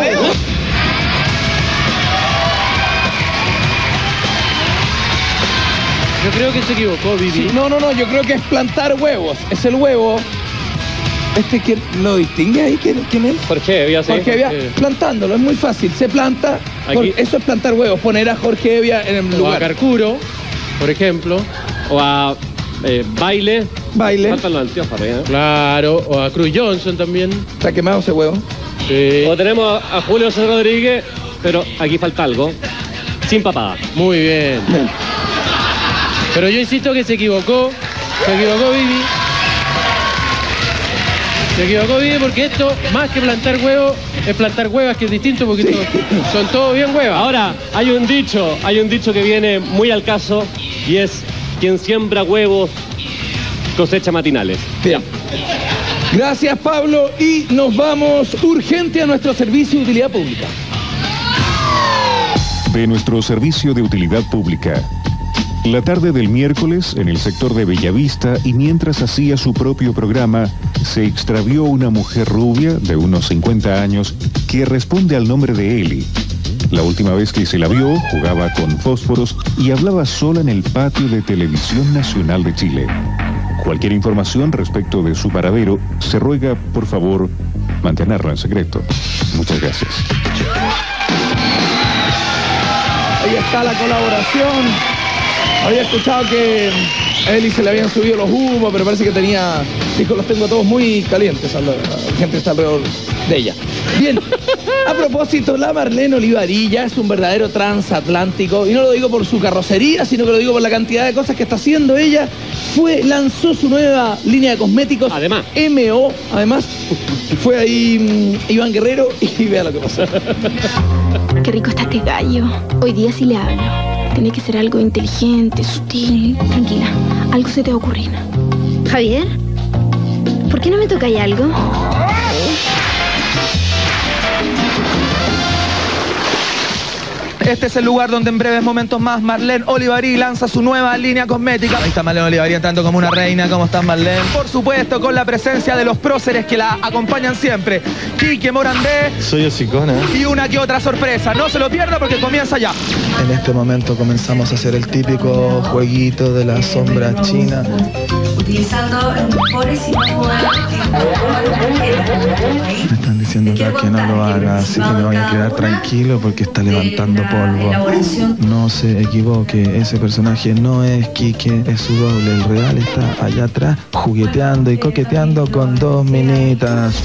Yo creo que se equivocó, Vivi. Sí, no, yo creo que es plantar huevos. Es el huevo. ¿Quién lo distingue ahí? ¿Quién es? Jorge Evia, sí. Jorge Evia, plantándolo, es muy fácil. Se planta, eso es plantar huevos, poner a Jorge Evia en el lugar. O a Carcuro, por ejemplo. O a Baile. Faltan los anteojos, ¿eh? Claro, o a Cruz Johnson también. Está quemado ese huevo. Sí. O tenemos a Julio César Rodríguez, pero aquí falta algo. Sin papada. Muy bien. Pero yo insisto que se equivocó. Vivi. Se equivocó Vivi porque esto, más que plantar huevos, es plantar huevas, que es distinto porque son todos bien huevas. Ahora, hay un dicho que viene muy al caso y es: quien siembra huevos cosecha matinales. Bien. Gracias, Pablo, y nos vamos urgente a nuestro servicio de utilidad pública. De nuestro servicio de utilidad pública. La tarde del miércoles, en el sector de Bellavista, y mientras hacía su propio programa, se extravió una mujer rubia de unos 50 años que responde al nombre de Eli. La última vez que se la vio, jugaba con fósforos y hablaba sola en el patio de Televisión Nacional de Chile. Cualquier información respecto de su paradero, se ruega, por favor, mantenerla en secreto. Muchas gracias. Ahí está la colaboración. Había escuchado que a Eli se le habían subido los humos, pero parece que dijo, los tengo a todos muy calientes, la gente que está alrededor de ella. Bien, a propósito, la Marlene Olivarilla es un verdadero transatlántico, y no lo digo por su carrocería, sino que lo digo por la cantidad de cosas que está haciendo ella. Lanzó su nueva línea de cosméticos, además MO, fue ahí Iván Guerrero y vea lo que pasó. Qué rico está este gallo. Hoy día sí le hablo. Tiene que ser algo inteligente, sutil. Tranquila, algo se te va a ocurrir. Javier, ¿por qué no me tocáis algo? Este es el lugar donde en breves momentos más Marlene Olivarí lanza su nueva línea cosmética. Ahí está Marlene Olivarí entrando como una reina. ¿Cómo estás, Marlene? Por supuesto, con la presencia de los próceres que la acompañan siempre. Quique Morandé. Soy hocicona. Y una que otra sorpresa. No se lo pierda porque comienza ya. En este momento comenzamos a hacer el típico jueguito de la sombra china. Utilizando mejores y más modernos. Me están diciendo acá que no lo haga, así que me voy a quedar tranquilo porque está levantando polvo. No se equivoque, ese personaje no es Quique, es su doble. El real está allá atrás jugueteando y coqueteando con dos minitas.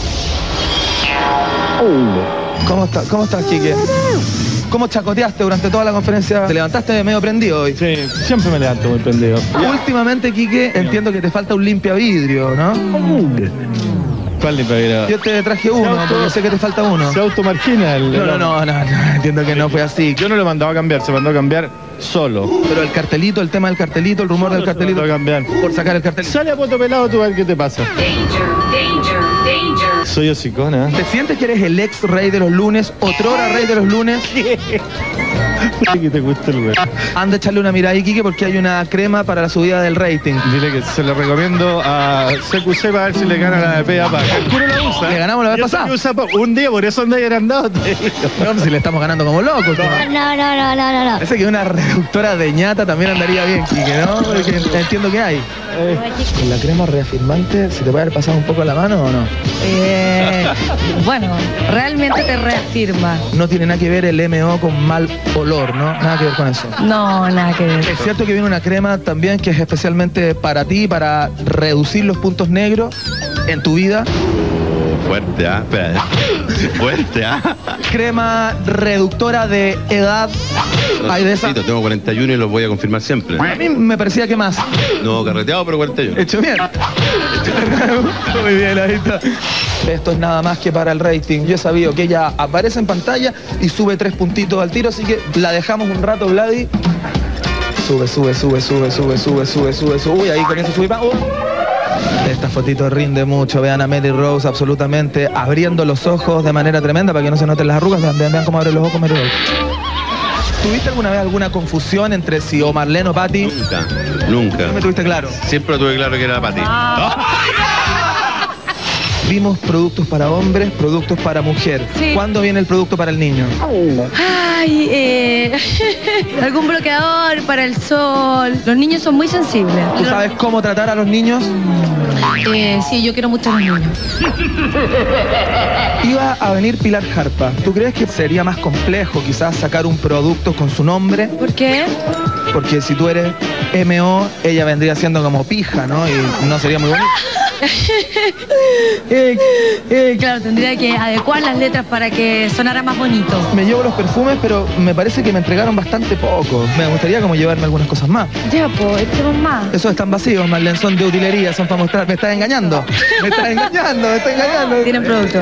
¿Cómo estás, Quique? ¿Cómo chacoteaste durante toda la conferencia? ¿Te levantaste medio prendido hoy? Sí, siempre me levanto muy prendido. Últimamente, Quique, entiendo que te falta un limpiavidrio, ¿no? ¿Cuál limpiavidrio? Yo te traje uno, porque sé que te falta uno. Se automargina el... No, entiendo que no fue así. Yo no lo mandaba a cambiar, se mandó a cambiar solo. Pero el cartelito, el tema del cartelito, el rumor del cartelito... Se mandó a cambiar. Por sacar el cartelito. Sale a poto pelado tú a ver qué te pasa. Danger. Soy hocicona. ¿Te sientes que eres el ex rey de los lunes, otrora rey de los lunes? Que te gusta el güey. Anda a echarle una mirada ahí, Quique, porque hay una crema para la subida del rating. Dile que se lo recomiendo a CQC para ver si le gana la de PA para. Puro lo usa. Le ganamos la vez pasada. Un día, por eso anda agrandado. No, si le estamos ganando como locos. No. Parece que una reductora de ñata también andaría bien, Quique, ¿no? Porque entiendo que hay. ¿La crema reafirmante se te puede haber pasado un poco la mano o no? Bueno, realmente te reafirma. No tiene nada que ver el MO con mal olor, ¿no? Nada que ver con eso. No, nada que ver. Es cierto que viene una crema también que es especialmente para ti, para reducir los puntos negros en tu vida. Fuerte, ¿ah? Fuerte, ¿ah? Crema reductora de edad. Hay de esa. Tengo 41 y los voy a confirmar siempre. A mí me parecía que más. No, carreteado, pero 41. Hecho bien. Muy bien, ahí está. Esto es nada más que para el rating. Yo he sabido que ella aparece en pantalla y sube 3 puntitos al tiro, así que la dejamos un rato, Vladi. Uy, ahí comienza a subir. Esta fotito rinde mucho. Vean a Mary Rose absolutamente abriendo los ojos de manera tremenda para que no se noten las arrugas. Vean cómo abre los ojos Mary Rose. ¿Tuviste alguna vez alguna confusión entre si o Marlene o Patti? Nunca. ¿No me tuviste claro? Siempre lo tuve claro que era Patti. Vimos productos para hombres, productos para mujer. Sí. ¿Cuándo viene el producto para el niño? Ay, algún bloqueador para el sol. Los niños son muy sensibles. ¿Tú sabes cómo tratar a los niños? Sí, yo quiero mucho a los niños. Iba a venir Pilar Jarpa. ¿Tú crees que sería más complejo quizás sacar un producto con su nombre? ¿Por qué? Porque si tú eres MO, ella vendría siendo como pija, ¿no? Y no sería muy bonito. Claro, tendría que adecuar las letras para que sonara más bonito. Me llevo los perfumes, pero me parece que me entregaron bastante poco. Me gustaría como llevarme algunas cosas más. Ya, pues, echemos más. Esos están vacíos, Marlene, son de utilería, son para mostrar. Me estás engañando. Me estás engañando. Tienen producto.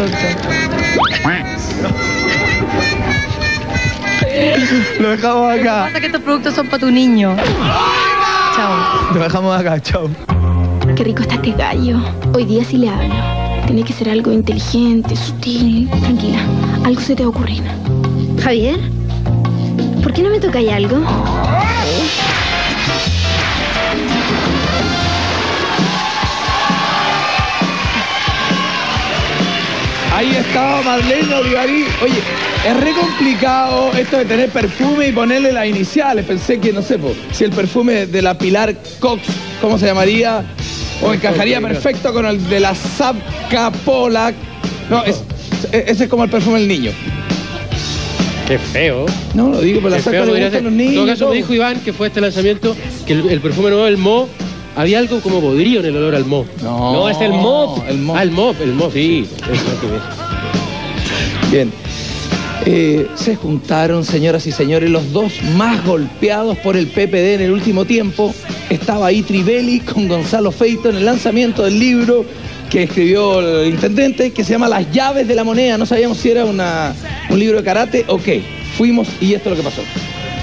Lo dejamos acá. Lo que pasa es que estos productos son para tu niño. Chao. Lo dejamos acá, chao. Qué rico está este gallo. Hoy día sí le hablo. Tiene que ser algo inteligente, sutil. Tranquila, algo se te va a ocurrir. Javier, ¿por qué no me tocáis algo? Ahí estaba Marlene Olivarí. Oye, es re complicado esto de tener perfume y ponerle las iniciales. Pensé que, no sé, si el perfume de la Pilar Cox, ¿cómo se llamaría? O encajaría perfecto con el de la Zabka Polak. No, ese es como el perfume del niño. Qué feo. No, lo digo, pero la Zabka le gustan los niños. En todo caso me dijo Iván, que fue este lanzamiento, que el perfume nuevo del Mo, había algo como podrido en el olor al Mo. No, es el Mop. El Mop. Ah, el Mop, sí. Bien. Se juntaron, señoras y señores, los dos más golpeados por el PPD en el último tiempo. Estaba ahí Trivelli con Gonzalo Feito en el lanzamiento del libro que escribió el intendente, que se llama Las llaves de la moneda. No sabíamos si era un libro de karate o qué. Fuimos y esto es lo que pasó.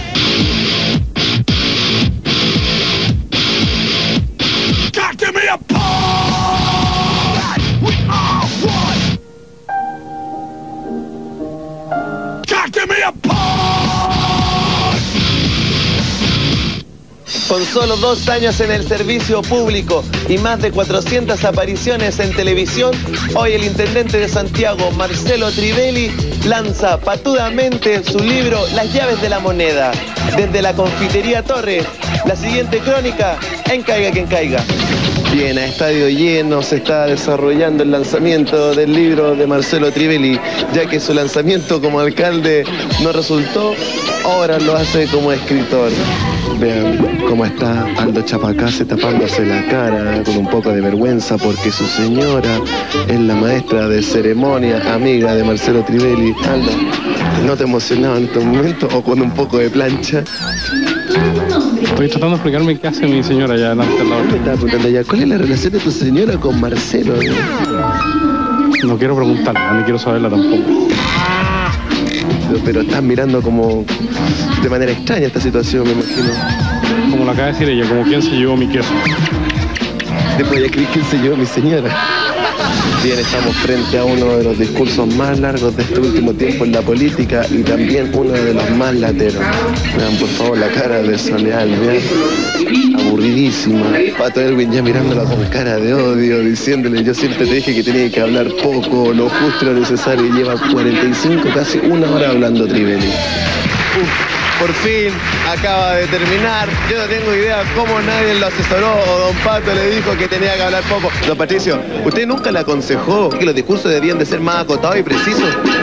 Con solo 2 años en el servicio público y más de 400 apariciones en televisión, hoy el intendente de Santiago, Marcelo Trivelli, lanza patudamente su libro Las llaves de la moneda. Desde la Confitería Torre, la siguiente crónica, en Caiga quien caiga. Bien, a estadio lleno se está desarrollando el lanzamiento del libro de Marcelo Trivelli, ya que su lanzamiento como alcalde no resultó, ahora lo hace como escritor. Vean cómo está Aldo Chapacase tapándose la cara con un poco de vergüenza porque su señora es la maestra de ceremonia, amiga de Marcelo Trivelli. Aldo, ¿no te emocionaba en estos momentos o con un poco de plancha? Estoy tratando de explicarme qué hace mi señora ya delante del lado. Me estaba preguntando ya, ¿cuál es la relación de tu señora con Marcelo? No quiero preguntarla, ni quiero saberla tampoco. Pero estás mirando como de manera extraña esta situación, me imagino. Como lo acaba de decir ella, como quién se llevó mi queso. Después ya creí quién se llevó mi señora. Bien, estamos frente a uno de los discursos más largos de este último tiempo en la política y también uno de los más lateros. Vean por favor la cara de Soleal, vean. Aburridísima. Pato Elwin ya mirándola con cara de odio, diciéndole: yo siempre te dije que tenía que hablar poco, lo justo y lo necesario, y lleva 45, casi 1 hora hablando Trivelli. Por fin acaba de terminar. Yo no tengo idea cómo nadie lo asesoró o don Pato le dijo que tenía que hablar poco. Don Patricio, ¿usted nunca le aconsejó que los discursos debían de ser más acotados y precisos?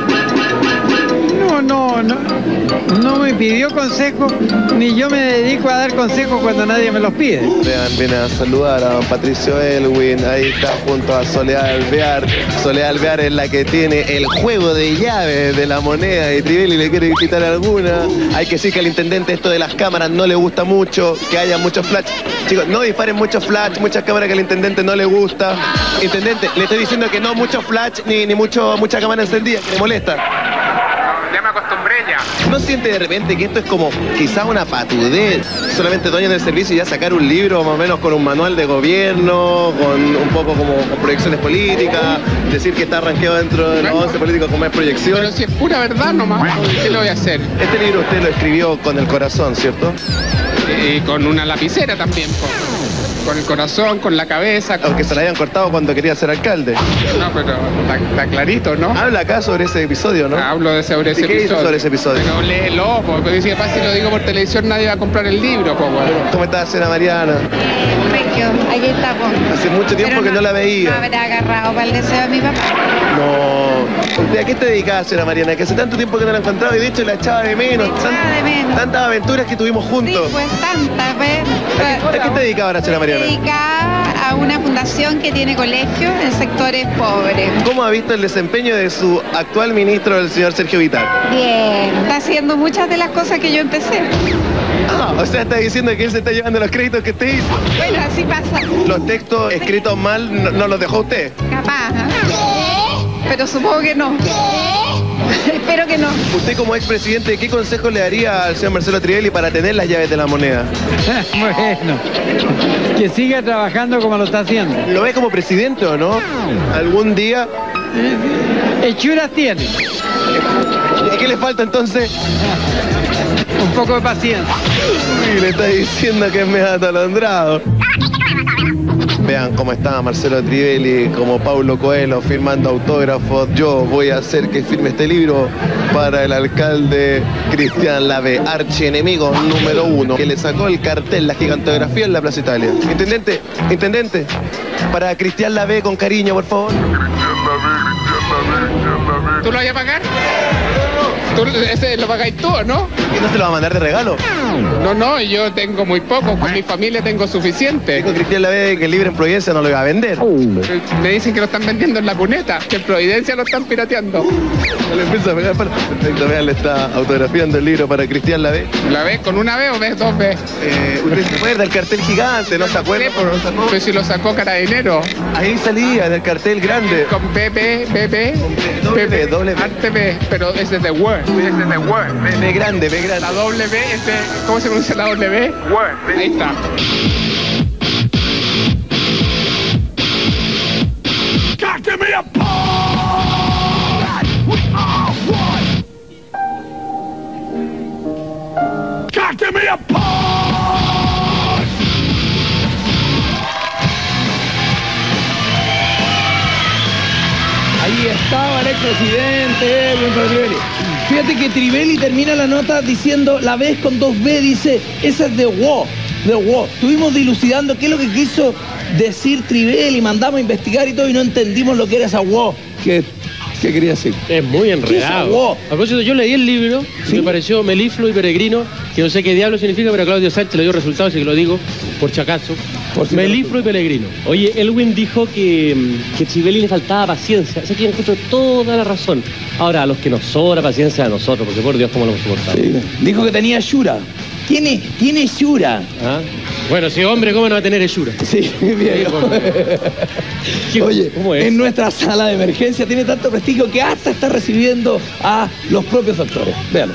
No me pidió consejo, ni yo me dedico a dar consejos cuando nadie me los pide. Vean, viene a saludar a don Patricio Elwin, ahí está junto a Soledad Alvear. Soledad Alvear es la que tiene el juego de llaves de la moneda y Trivelli le quiere quitar alguna. Hay que decir que al intendente esto de las cámaras no le gusta mucho, que haya muchos flash. Chicos, no disparen muchos flash, muchas cámaras que al intendente no le gusta. Intendente, le estoy diciendo que no mucho flash ni mucha cámara encendida, que le molesta. Ya me acostumbré ya. ¿No siente de repente que esto es como quizás una patudez? Solamente dueños del servicio y ya sacar un libro más o menos con un manual de gobierno, con un poco como con proyecciones políticas, decir que está rankeado dentro de los 11 políticos con más proyección. Pero si es pura verdad nomás, ¿qué lo voy a hacer? Este libro usted lo escribió con el corazón, ¿cierto? Y con una lapicera también, po. Con el corazón, con la cabeza. Aunque se la hayan cortado cuando quería ser alcalde. No, pero está clarito, ¿no? Habla acá sobre ese episodio, ¿no? Hablo sobre ese episodio. ¿Qué dice sobre ese episodio? Pero léelo, porque dice que si lo digo por televisión nadie va a comprar el libro, po, bueno. ¿Cómo está, señora Mariana? Aquí estamos. Hace mucho tiempo que no la veía. No habrá agarrado para el deseo de mi papá. No. ¿Usted a qué te dedicas, señora Mariana? Que hace tanto tiempo que no la encontraba y de hecho la echaba de menos. Tantas aventuras que tuvimos juntos. Sí, pues tantas, ¿ves? ¿A qué te dedicas ahora, señora Mariana? Me dedicaba a una fundación que tiene colegios en sectores pobres. ¿Cómo ha visto el desempeño de su actual ministro, el señor Sergio Vitale? Bien, está haciendo muchas de las cosas que yo empecé. Ah, o sea, está diciendo que él se está llevando los créditos que usted hizo. Bueno, así pasa. Los textos escritos mal no los dejó usted. Capaz, pero supongo que no. Espero que no. Usted como expresidente, ¿qué consejo le daría al señor Marcelo Trivelli para tener las llaves de la moneda? Bueno, que siga trabajando como lo está haciendo. ¿Lo ve como presidente o no? ¿Algún día? Hechuras tiene. ¿Y qué le falta entonces? Un poco de paciencia. Uy, le está diciendo que es medio atolondrado. Vean cómo está Marcelo Trivelli, como Paulo Coelho, firmando autógrafos. Yo voy a hacer que firme este libro para el alcalde Cristian Lave, archienemigo número 1, que le sacó el cartel, la gigantografía en la Plaza Italia. Intendente, para Cristian Lave con cariño, por favor. ¿Tú lo vas a pagar? Ese lo pagáis tú, ¿no? ¿Y no se lo va a mandar de regalo? No, yo tengo muy poco, con mi familia tengo suficiente. Dijo Cristian Lave que el libro en Providencia no lo iba a vender. Me dicen que lo están vendiendo en la cuneta, que en Providencia lo están pirateando. No le empieza a pegar para... Perfecto, vean, le está autografiando el libro para Cristian Lave. ¿La ves con una vez o ves dos veces? Usted se acuerda del cartel gigante, ¿no se acuerda? Pues si lo sacó Carabinero. Ahí salía, en el cartel grande. Con PP, doble B, pero ese es de Word. Ese es de Word. B grande. La W, ¿cómo se pronuncia la W? Word. Ahí está. Give me a We are one. God, give me a Ahí estaba el expresidente Edwin Trivelli. Fíjate que Trivelli termina la nota diciendo, la vez con 2B, dice, esa es de WO. Estuvimos dilucidando qué es lo que quiso decir Trivelli, mandamos a investigar y todo y no entendimos lo que era esa WO. ¿Qué quería decir? Es muy enredado. A propósito, yo leí el libro, ¿sí? Me pareció melifluo y peregrino, que no sé qué diablo significa, pero Claudio Sánchez le dio resultados, así que lo digo por si acaso. Melifluo y peregrino. Oye, Elwin dijo que Trivelli le faltaba paciencia. O sea, que yo encuentro toda la razón. Ahora, a los que nos sobra paciencia a nosotros, porque por Dios, cómo lo hemos soportado. Sí. Dijo que tenía Shura. Tiene Shura. ¿Ah? Bueno, si hombre, ¿cómo no va a tener Shura? Sí, bien. Oye, en nuestra sala de emergencia tiene tanto prestigio que hasta está recibiendo a los propios doctores. Véanlo.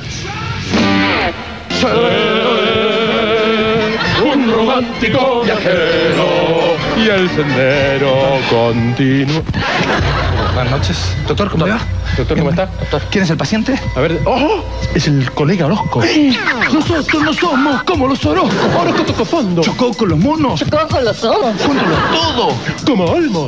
Un romántico viajero y el sendero continúa. Buenas noches. Doctor, ¿cómo le va? Doctor, ¿cómo está? Doctor. ¿Quién es el paciente? A ver. ¡Oh! Es el colega Orozco. Nosotros no somos como los Orozco. Orozco tocó fondo. Chocó con los monos. Chocó con los ojos. Cuéntalo todo. Como Olmo.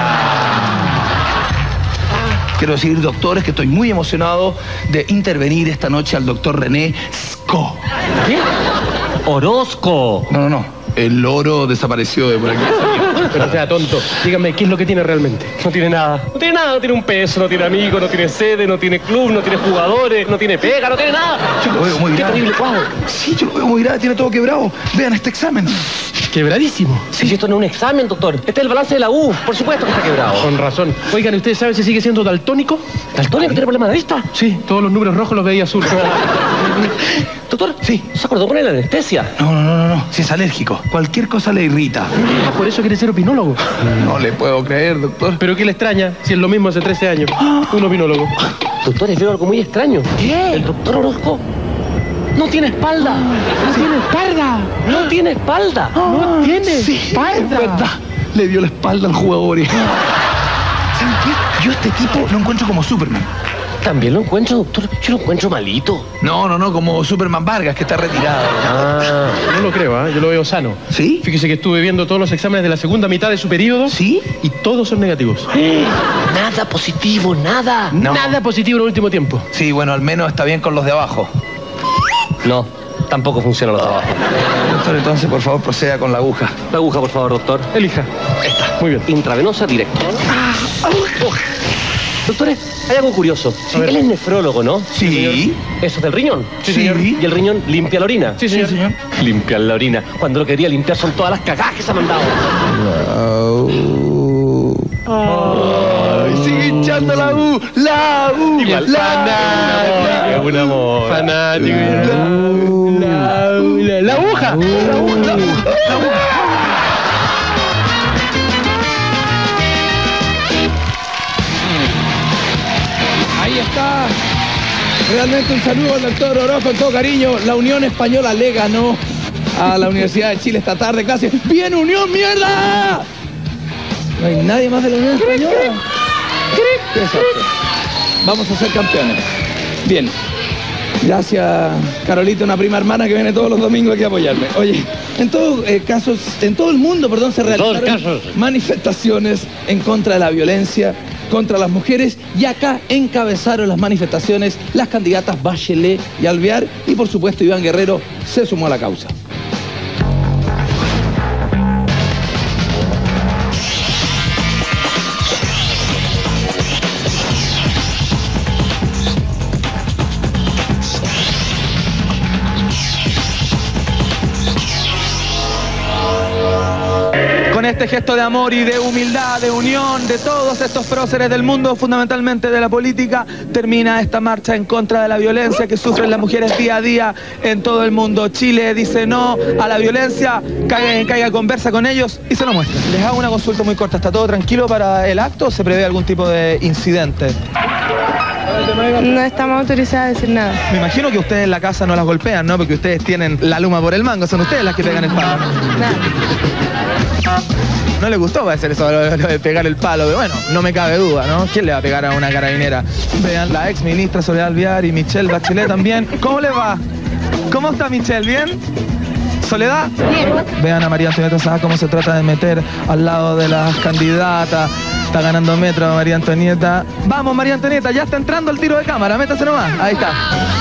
Quiero decir, doctores, que estoy muy emocionado de intervenir esta noche al doctor René Sco. ¿Qué? Orozco. No. El oro desapareció de por aquí. Pero sea tonto, dígame, ¿qué es lo que tiene realmente? No tiene nada. No tiene nada, no tiene un peso, no tiene amigos, no tiene sede, no tiene club, no tiene jugadores, no tiene pega, no tiene nada. Yo lo veo muy grave. Qué terrible cuadro. Sí, yo lo veo muy grave, tiene todo quebrado. Vean este examen. Quebradísimo. Sí, esto no es un examen, doctor. Este es el balance de la U. Por supuesto que está quebrado. Con razón. Oigan, ¿ustedes saben si sigue siendo daltónico? ¿Daltónico tiene problema de vista? Sí, todos los números rojos los veía azul. Doctor, sí. ¿se acordó poner la anestesia? No. Si es alérgico. Cualquier cosa le irrita. Ah, por eso quiere ser opinólogo. No le puedo creer, doctor. ¿Pero qué le extraña si es lo mismo hace 13 años? Un opinólogo. Doctores, veo algo muy extraño. ¿Qué? El doctor Orozco no tiene espalda. No tiene espalda. No tiene espalda. No tiene espalda. ¿Verdad? Le dio la espalda al jugador. ¿Saben qué? Yo a este tipo lo encuentro como Superman. También lo encuentro, doctor. Yo lo encuentro malito. No, como Superman Vargas, que está retirado. No lo creo, yo lo veo sano. ¿Sí? Fíjese que estuve viendo todos los exámenes de la segunda mitad de su periodo. ¿Sí? Y todos son negativos. Nada positivo, nada. No. Nada positivo en el último tiempo. Sí, bueno, al menos está bien con los de abajo. No, tampoco funciona los de abajo. Doctor, entonces, por favor, proceda con la aguja. La aguja, por favor, doctor. Elija. Esta. Muy bien. Intravenosa directa. Doctores, hay algo curioso. Él es nefrólogo, ¿no? Sí. ¿Eso es del riñón? Sí, señor. ¿Y el riñón limpia la orina? Sí, señor. Limpia la orina. Cuando lo quería limpiar son todas las cagadas que se ha mandado. Sigue hinchando la U. Igual, fanático. Un amor. Fanático. La aguja. La aguja. Ahí está. Realmente un saludo al doctor Orozco con todo cariño. La Unión Española le ganó a la Universidad de Chile esta tarde. Gracias. ¡Bien, Unión, mierda! No hay nadie más de la Unión Española. Qué desastre. Vamos a ser campeones. Bien. Gracias, Carolita, una prima hermana que viene todos los domingos aquí a apoyarme. Oye, en todo el mundo, se realizaron manifestaciones en contra de la violencia contra las mujeres y acá encabezaron las manifestaciones las candidatas Bachelet y Alvear y por supuesto Iván Guerrero se sumó a la causa. Con este gesto de amor y de humildad, de unión de todos estos próceres del mundo, fundamentalmente de la política, termina esta marcha en contra de la violencia que sufren las mujeres día a día en todo el mundo. Chile dice no a la violencia, caiga, conversa con ellos y se lo muestra. Les hago una consulta muy corta. ¿Está todo tranquilo para el acto o se prevé algún tipo de incidente? No estamos autorizados a decir nada. Me imagino que ustedes en la casa no las golpean, ¿no? Porque ustedes tienen la luma por el mango, son ustedes las que pegan el palo. No le gustó hacer eso de pegar el palo, pero bueno, no me cabe duda, ¿no? ¿Quién le va a pegar a una carabinera? Vean, la ex ministra Soledad Alvear y Michelle Bachelet también. ¿Cómo le va? ¿Cómo está Michelle? ¿Bien? ¿Soledad? Bien. Vean a María Antonieta Sá cómo se trata de meter al lado de las candidatas. Está ganando metro María Antonieta. Vamos, María Antonieta, ya está entrando el tiro de cámara, métase nomás. Ahí está.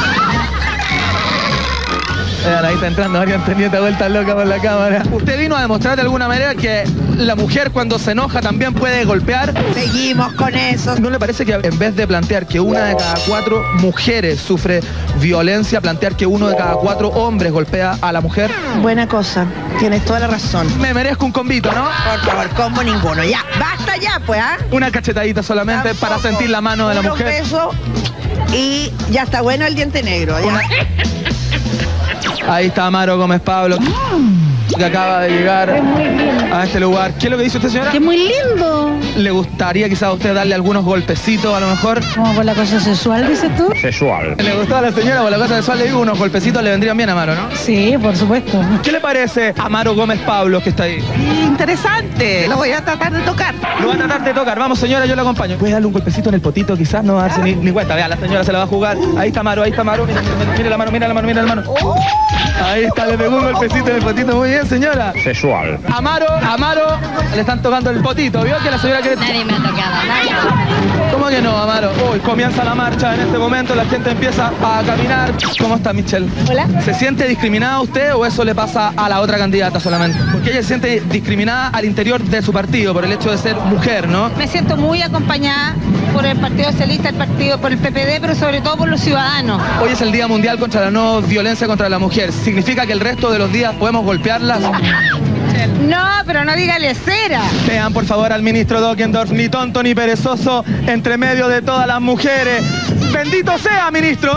Vean, ahí está entrando María Antonieta, vuelta loca por la cámara. Usted vino a demostrar de alguna manera que la mujer cuando se enoja también puede golpear. Seguimos con eso. ¿No le parece que en vez de plantear que una de cada 4 mujeres sufre violencia, plantear que 1 de cada 4 hombres golpea a la mujer? Buena cosa, tienes toda la razón. Me merezco un combito, ¿no? Por favor, combo ninguno. Ya, basta ya, pues, ¿ah? Una cachetadita solamente tampoco, para sentir la mano de la mujer. Un beso y ya está bueno el diente negro. Ya. Ahí está Amaro Gómez Pablo, que acaba de llegar a este lugar. ¿Qué es lo que dice usted, señora? Que es muy lindo. ¿Le gustaría quizás a usted darle algunos golpecitos a lo mejor? ¿Como por la cosa sexual, dices tú? Sexual. ¿Le gustó a la señora por la cosa sexual? Le digo, unos golpecitos le vendrían bien a Amaro, ¿no? Sí, por supuesto. ¿Qué le parece a Amaro Gómez Pablo que está ahí? Interesante. Lo voy a tratar de tocar. Lo va a tratar de tocar. Vamos, señora, yo le acompaño. ¿Puede darle un golpecito en el potito? Quizás no va a darse ni cuenta. Vea, la señora se la va a jugar. Ahí está Amaro, ahí está Amaro. Mire la mano, mira la mano, mira la mano. Ahí está, le pegó un golpecito en el potito. Muy bien, señora. Sexual. Amaro, le están tocando el potito. ¿Vio que la señora quiere...? Nadie me ha tocado, nadie. ¿Cómo que no, Amaro? Uy, comienza la marcha en este momento, la gente empieza a caminar. ¿Cómo está, Michelle? Hola. ¿Se siente discriminada usted o eso le pasa a la otra candidata solamente? Porque ella se siente discriminada al interior de su partido por el hecho de ser mujer, ¿no? Me siento muy acompañada por el Partido Socialista, por el PPD, pero sobre todo por los ciudadanos. Hoy es el Día Mundial contra la No Violencia contra la Mujer. ¿Significa que el resto de los días podemos golpearlas? No, pero no diga lesera. Vean por favor al ministro Dockendorf, ni tonto ni perezoso, entre medio de todas las mujeres. ¡Bendito sea, ministro!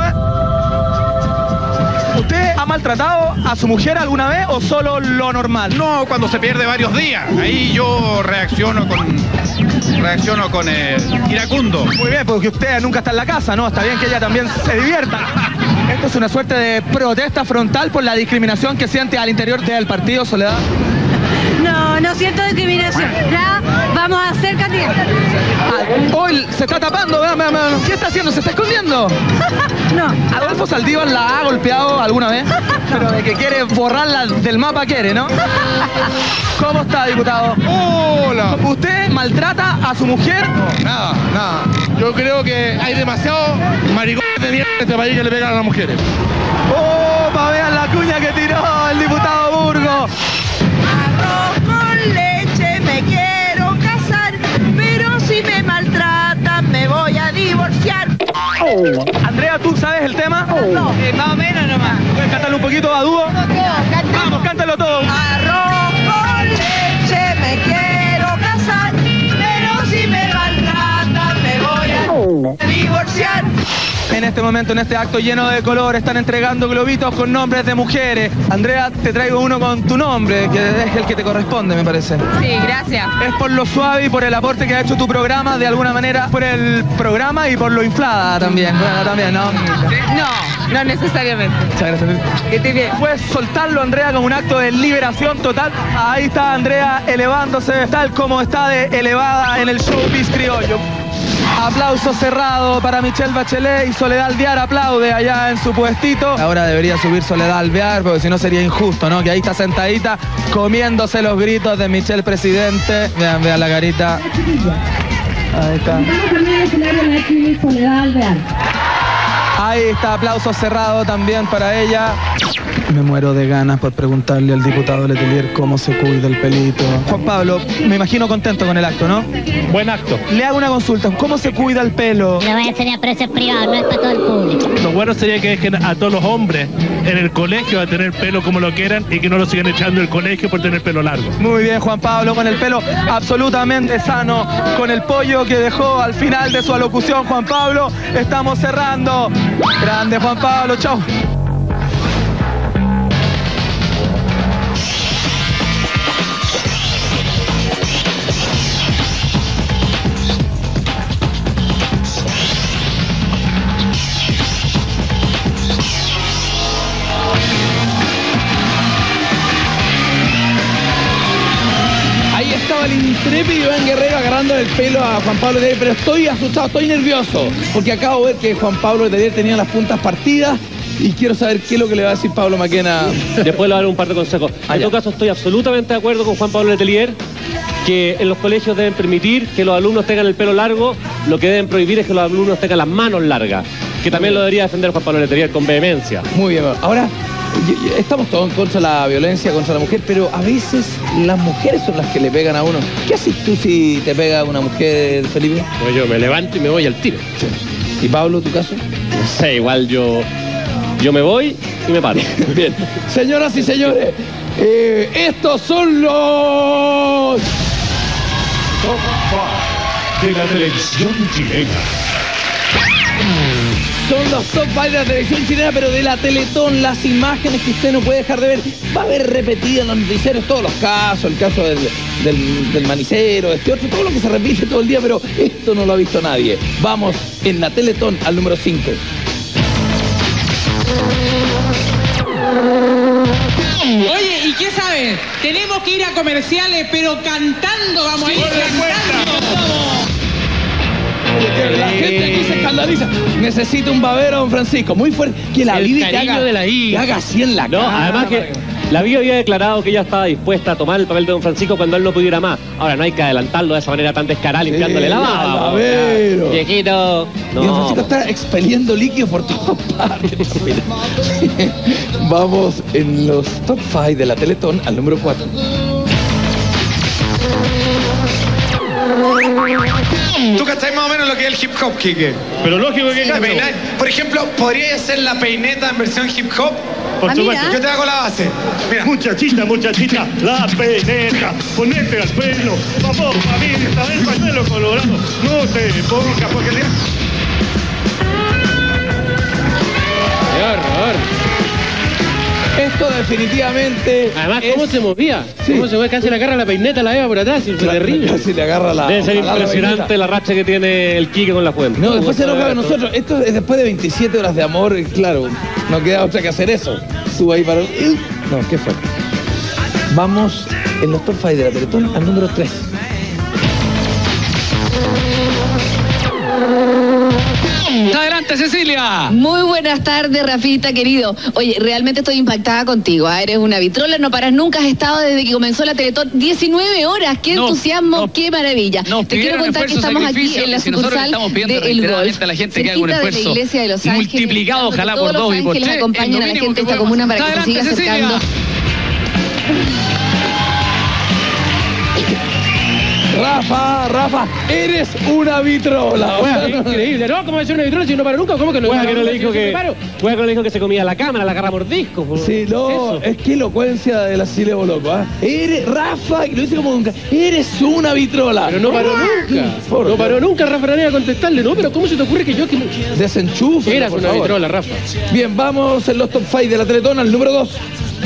¿Usted ha maltratado a su mujer alguna vez o solo lo normal? No, cuando se pierde varios días. Ahí yo reacciono reacciono con iracundo. Muy bien, porque usted nunca está en la casa, ¿no? Está bien que ella también se divierta. Esto es una suerte de protesta frontal por la discriminación que siente al interior del partido, Soledad. No siento discriminación. Ya vamos a hacer candidata. Hoy se está tapando, vean. ¿Qué está haciendo? ¿Se está escondiendo? No. Adolfo Saldívar la ha golpeado alguna vez, pero de que quiere borrarla del mapa quiere, ¿no? ¿Cómo está, diputado? Hola. ¿Usted maltrata a su mujer? No, nada. Yo creo que hay demasiados maricones de mierda en este país que le pegan a las mujeres. ¡Opa! Vean la cuña que tiró el diputado Burgos. Arroz con leche, me quiero casar, pero si me maltratan me voy a divorciar. Andrea, ¿tú sabes el tema? No, más o menos nomás. ¿Puedes cantarlo un poquito a dúo? Vamos, cántalo todo. Arroz con leche, me quiero casar, pero si me maltratan me voy a divorciar. En este momento, en este acto lleno de color, están entregando globitos con nombres de mujeres. Andrea, te traigo uno con tu nombre, que es el que te corresponde, me parece. Sí, gracias. Es por lo suave y por el aporte que ha hecho tu programa, de alguna manera, por el programa y por lo inflada también. Bueno, también, ¿no? No necesariamente. Muchas gracias. Que te bien. Puedes soltarlo, Andrea, como un acto de liberación total. Ahí está Andrea elevándose, tal como está de elevada en el showbiz criollo. Aplauso cerrado para Michelle Bachelet y Soledad Alvear aplaude allá en su puestito. Ahora debería subir Soledad Alvear, porque si no sería injusto, ¿no? Que ahí está sentadita comiéndose los gritos de Michelle Presidente. Vean la carita. Ahí está. Ahí está, aplauso cerrado también para ella. Me muero de ganas por preguntarle al diputado Letelier cómo se cuida el pelito. Juan Pablo, me imagino contento con el acto, ¿no? Buen acto. Le hago una consulta, ¿cómo se cuida el pelo? Lo voy a hacer a precios privados, no es para todo el público. Lo bueno sería que dejen a todos los hombres en el colegio a tener pelo como lo quieran y que no lo sigan echando del colegio por tener pelo largo. Muy bien, Juan Pablo, con el pelo absolutamente sano, con el pollo que dejó al final de su alocución, Juan Pablo. Estamos cerrando. Grande, Juan Pablo, chau. El intrépido Iván Guerrero agarrando el pelo a Juan Pablo Letelier, pero estoy asustado, estoy nervioso, porque acabo de ver que Juan Pablo Letelier tenía las puntas partidas y quiero saber qué es lo que le va a decir Pablo Maquena. Después le voy a dar un par de consejos. En todo caso, estoy absolutamente de acuerdo con Juan Pablo Letelier, que en los colegios deben permitir que los alumnos tengan el pelo largo, lo que deben prohibir es que los alumnos tengan las manos largas, que también lo debería defender Juan Pablo Letelier con vehemencia. Muy bien, ahora estamos todos en contra de la violencia contra la mujer, pero a veces las mujeres son las que le pegan a uno. ¿Qué haces tú si te pega una mujer, Felipe? Pues yo me levanto y me voy al tiro. ¿Y Pablo, tu caso? No sé, igual yo me voy y me paro. Bien. Señoras y señores, estos son los... de la televisión chilena. Son los top 5 de la televisión chilena, pero de la Teletón, las imágenes que usted no puede dejar de ver. Va a haber repetido en los noticieros todos los casos, el caso del manicero, otro, todo lo que se repite todo el día, pero esto no lo ha visto nadie. Vamos en la Teletón al número 5. Oye, ¿y qué sabes? Tenemos que ir a comerciales, pero cantando vamos a ir cantando. La gente aquí se escandaliza. Necesita un babero, don Francisco, muy fuerte. Que la Vivi que haga así en la cara. No, además que la Vivi había declarado que ella estaba dispuesta a tomar el papel de don Francisco cuando él no pudiera más. Ahora no hay que adelantarlo de esa manera tan descarada, limpiándole la baba. Babero. Viejito. No. Y don Francisco está expeliendo líquido por todas partes. Vamos en los top 5 de la Teletón al número 4. ¿Tú cachai más o menos lo que es el hip hop, Kike? Pero lógico que la peineta. Por ejemplo, ¿podría ser la peineta en versión hip hop? Por supuesto. Yo te hago la base. Mira. Muchachita, la peineta. Ponete al pelo. Vamos, mamita, ven pañuelo colorado. No te pongas porque te... ¡Qué horror! Esto definitivamente. Además, ¿cómo se movía? Sí. ¿Cómo se mueve? Casi le agarra la peineta a la Eva por atrás. Y fue terrible. Casi le agarra la. Debe ser impresionante la racha que tiene el Quique con la fuente. No, después se enoja con nosotros. Esto es después de 27 horas de amor. Y claro, no queda otra que hacer eso. Subo ahí para. No, ¿qué fue? Vamos en los top 5 de la Teletón al número 3. Adelante, Cecilia. Muy buenas tardes, Rafita, querido. Oye, realmente estoy impactada contigo. Eres una vitrola, no paras nunca. Has estado desde que comenzó la Teletón 19 horas. ¡Qué entusiasmo, qué maravilla! Te quiero contar que estamos aquí en la sucursal del Golf. A la gente que haga un cerquita de la esfuerzo iglesia de Los Ángeles, multiplicado, ojalá por todos 2 y los por ángeles 3. acompañan a la gente de esta comuna para que se siga acercando. Rafa, eres una vitrola. Increíble, ¿no? ¿Cómo va a ser una vitrola si no para nunca? ¿Cómo que no? Juega que no le dijo que se comía la cámara, la agarra mordisco. Sí, no, es que elocuencia de la Cecilia Boloco, ¿ah? Eres, Rafa, lo dice como nunca, eres una vitrola. Pero no paró nunca. No paró nunca Rafa Araneda a contestarle, ¿no? Pero ¿cómo se te ocurre que yo que... Desenchufe. Eras una vitrola, Rafa. Bien, vamos en los top 5 de la Teletón al número 2.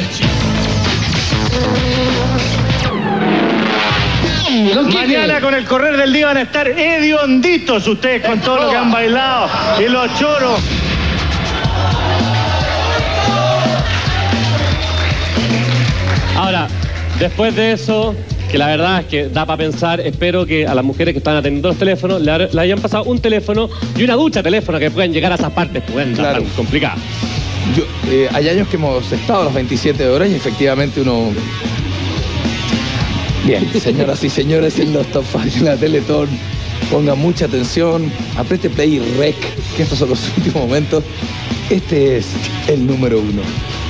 Mañana con el correr del día van a estar hedionditos ustedes con todo lo que han bailado y los choros. Ahora, después de eso, que la verdad es que da para pensar, espero que a las mujeres que están atendiendo los teléfonos le hayan pasado un teléfono y una ducha de teléfono que puedan llegar a esas partes, pueden estar complicadas. Hay años que hemos estado a las 27 horas y efectivamente uno... Bien, señoras y señores, en los top 5 de la Teletón, pongan mucha atención, apriete play y rec, que estos son los últimos momentos. Este es el número 1.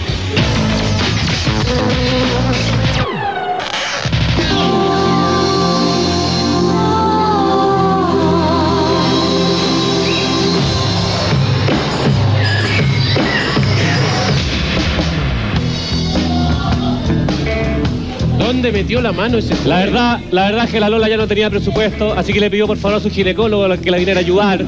¿Dónde metió la mano ese La verdad es que la Lola ya no tenía presupuesto, así que le pidió por favor a su ginecólogo que la viniera a ayudar.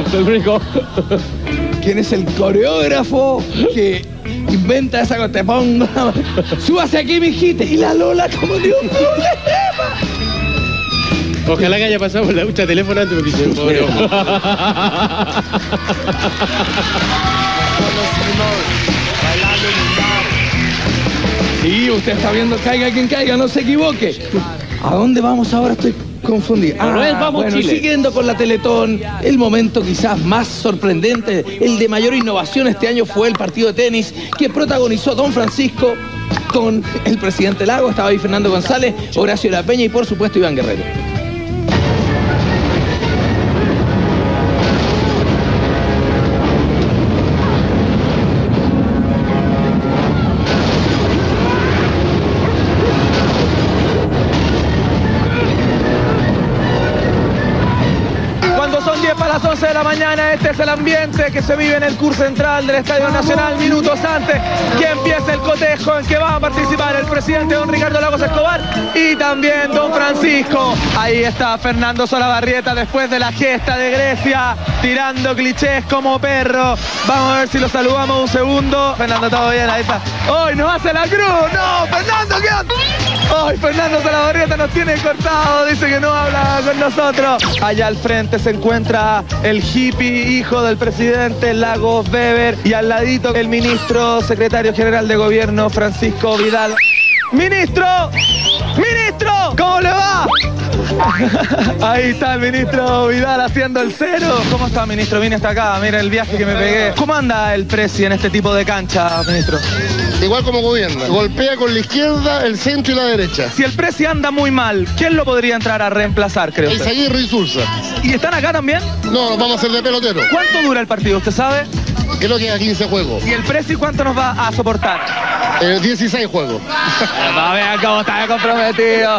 ¿Quién es el coreógrafo que inventa esa cosa? Te pongo... Súbase aquí, mijita. Y la Lola como de un problema. Ojalá que haya pasado por la ducha de teléfono antes porque se pobre hombre. Sí, usted está viendo, caiga quien caiga, no se equivoque. ¿A dónde vamos ahora? Estoy confundido. Bueno, siguiendo con la Teletón, el momento quizás más sorprendente, el de mayor innovación este año fue el partido de tenis que protagonizó Don Francisco con el presidente Lago. Estaba ahí Fernando González, Horacio de la Peña y por supuesto Iván Guerrero. A las 11 de la mañana, este es el ambiente que se vive en el curso central del Estadio Nacional, minutos antes que empiece el cotejo en que va a participar el presidente don Ricardo Lagos Escobar y también don Francisco. Ahí está Fernando Solabarrieta después de la gesta de Grecia, tirando clichés como perro. Vamos a ver si lo saludamos un segundo. Fernando, todo bien, ahí está. ¡Hoy nos hace la cruz! ¡No! ¡Fernando, qué onda! ¡Ay, Fernando Solabarrieta nos tiene cortado! Dice que no habla con nosotros. Allá al frente se encuentra el hippie, hijo del presidente Lagos Weber, y al ladito el ministro secretario general de gobierno Francisco Vidal. ¡Ministro! ¡Ministro! ¿Cómo le va? Ahí está el ministro Vidal haciendo el cero. ¿Cómo está, ministro? Vine hasta acá, mira el viaje que me pegué. ¿Cómo anda el presi en este tipo de cancha, ministro? Igual como gobierna. Golpea con la izquierda, el centro y la derecha. Si el presi anda muy mal, ¿quién lo podría entrar a reemplazar, creo? Eizaguirre y Sursa. ¿Y están acá también? No, nos vamos a hacer de pelotero. ¿Cuánto dura el partido, usted sabe? Creo que a 15 juegos. ¿Y el presi cuánto nos va a soportar? 16 juegos. Va, vean cómo está comprometido.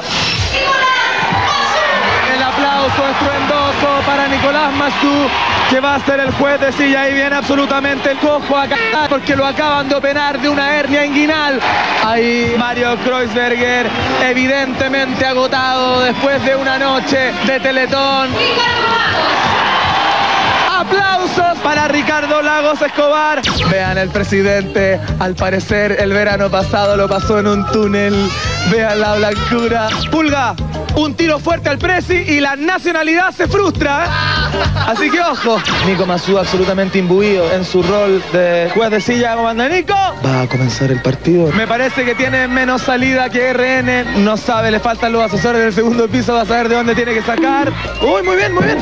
El aplauso estruendoso para Nicolás Massú, que va a ser el juez de silla. Y viene absolutamente cojo acá porque lo acaban de operar de una hernia inguinal. Ahí Mario Kreuzberger, evidentemente agotado después de una noche de Teletón. Aplausos para Ricardo Lagos Escobar. Vean, el presidente, al parecer, el verano pasado lo pasó en un túnel. Vean la blancura. Pulga, un tiro fuerte al presi y la nacionalidad se frustra, ¿eh? Así que ojo. Nico Mazú absolutamente imbuido en su rol de juez de silla. Comanda Nico. Va a comenzar el partido. Me parece que tiene menos salida que RN. No sabe, le faltan los asesores del segundo piso. Va a saber de dónde tiene que sacar. Uy, muy bien, muy bien.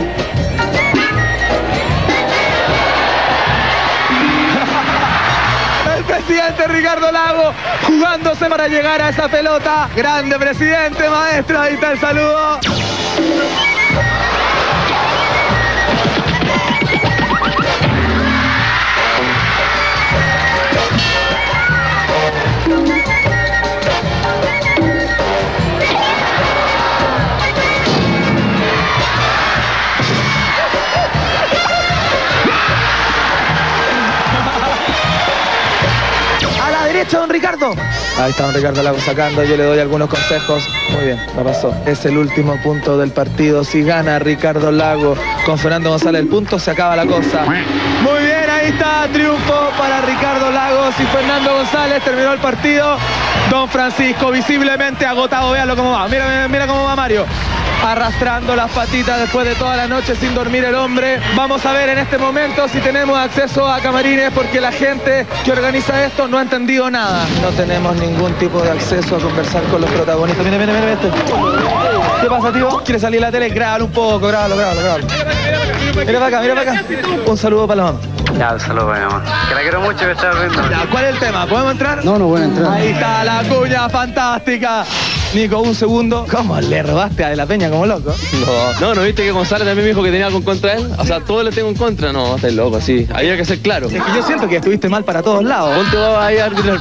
El presidente Ricardo Lago jugándose para llegar a esa pelota. Grande presidente, maestro. Ahí está el saludo. Don Ricardo. Ahí está don Ricardo Lago sacando, yo le doy algunos consejos. Muy bien, no pasó. Es el último punto del partido. Si gana Ricardo Lago con Fernando González el punto, se acaba la cosa. Muy bien, ahí está, triunfo para Ricardo Lagos y Fernando González. Terminó el partido. Don Francisco visiblemente agotado, véanlo cómo va. Mira, mira cómo va Mario. Arrastrando las patitas después de toda la noche sin dormir el hombre. Vamos a ver en este momento si tenemos acceso a camarines, porque la gente que organiza esto no ha entendido nada. No tenemos ningún tipo de acceso a conversar con los protagonistas. Mira, mira, mira esto. ¿Qué pasa, tío? ¿Quieres salir a la tele? Grábalo un poco, grábalo. Mira para acá. Un saludo para la mamá. Ya, un saludo para mi mamá. Que la quiero mucho, que está viendo. Ya, ¿cuál es el tema? ¿Podemos entrar? No voy a entrar. Ahí está la cuña fantástica. Nico, un segundo. ¿Cómo le robaste a De la Peña como loco? No, viste que González también me dijo que tenía algo en contra de él. O sea, todo le tengo en contra. No, estás loco, sí. Había que ser claro. Es que yo siento que estuviste mal para todos lados. Ponte ahí a arbitrar.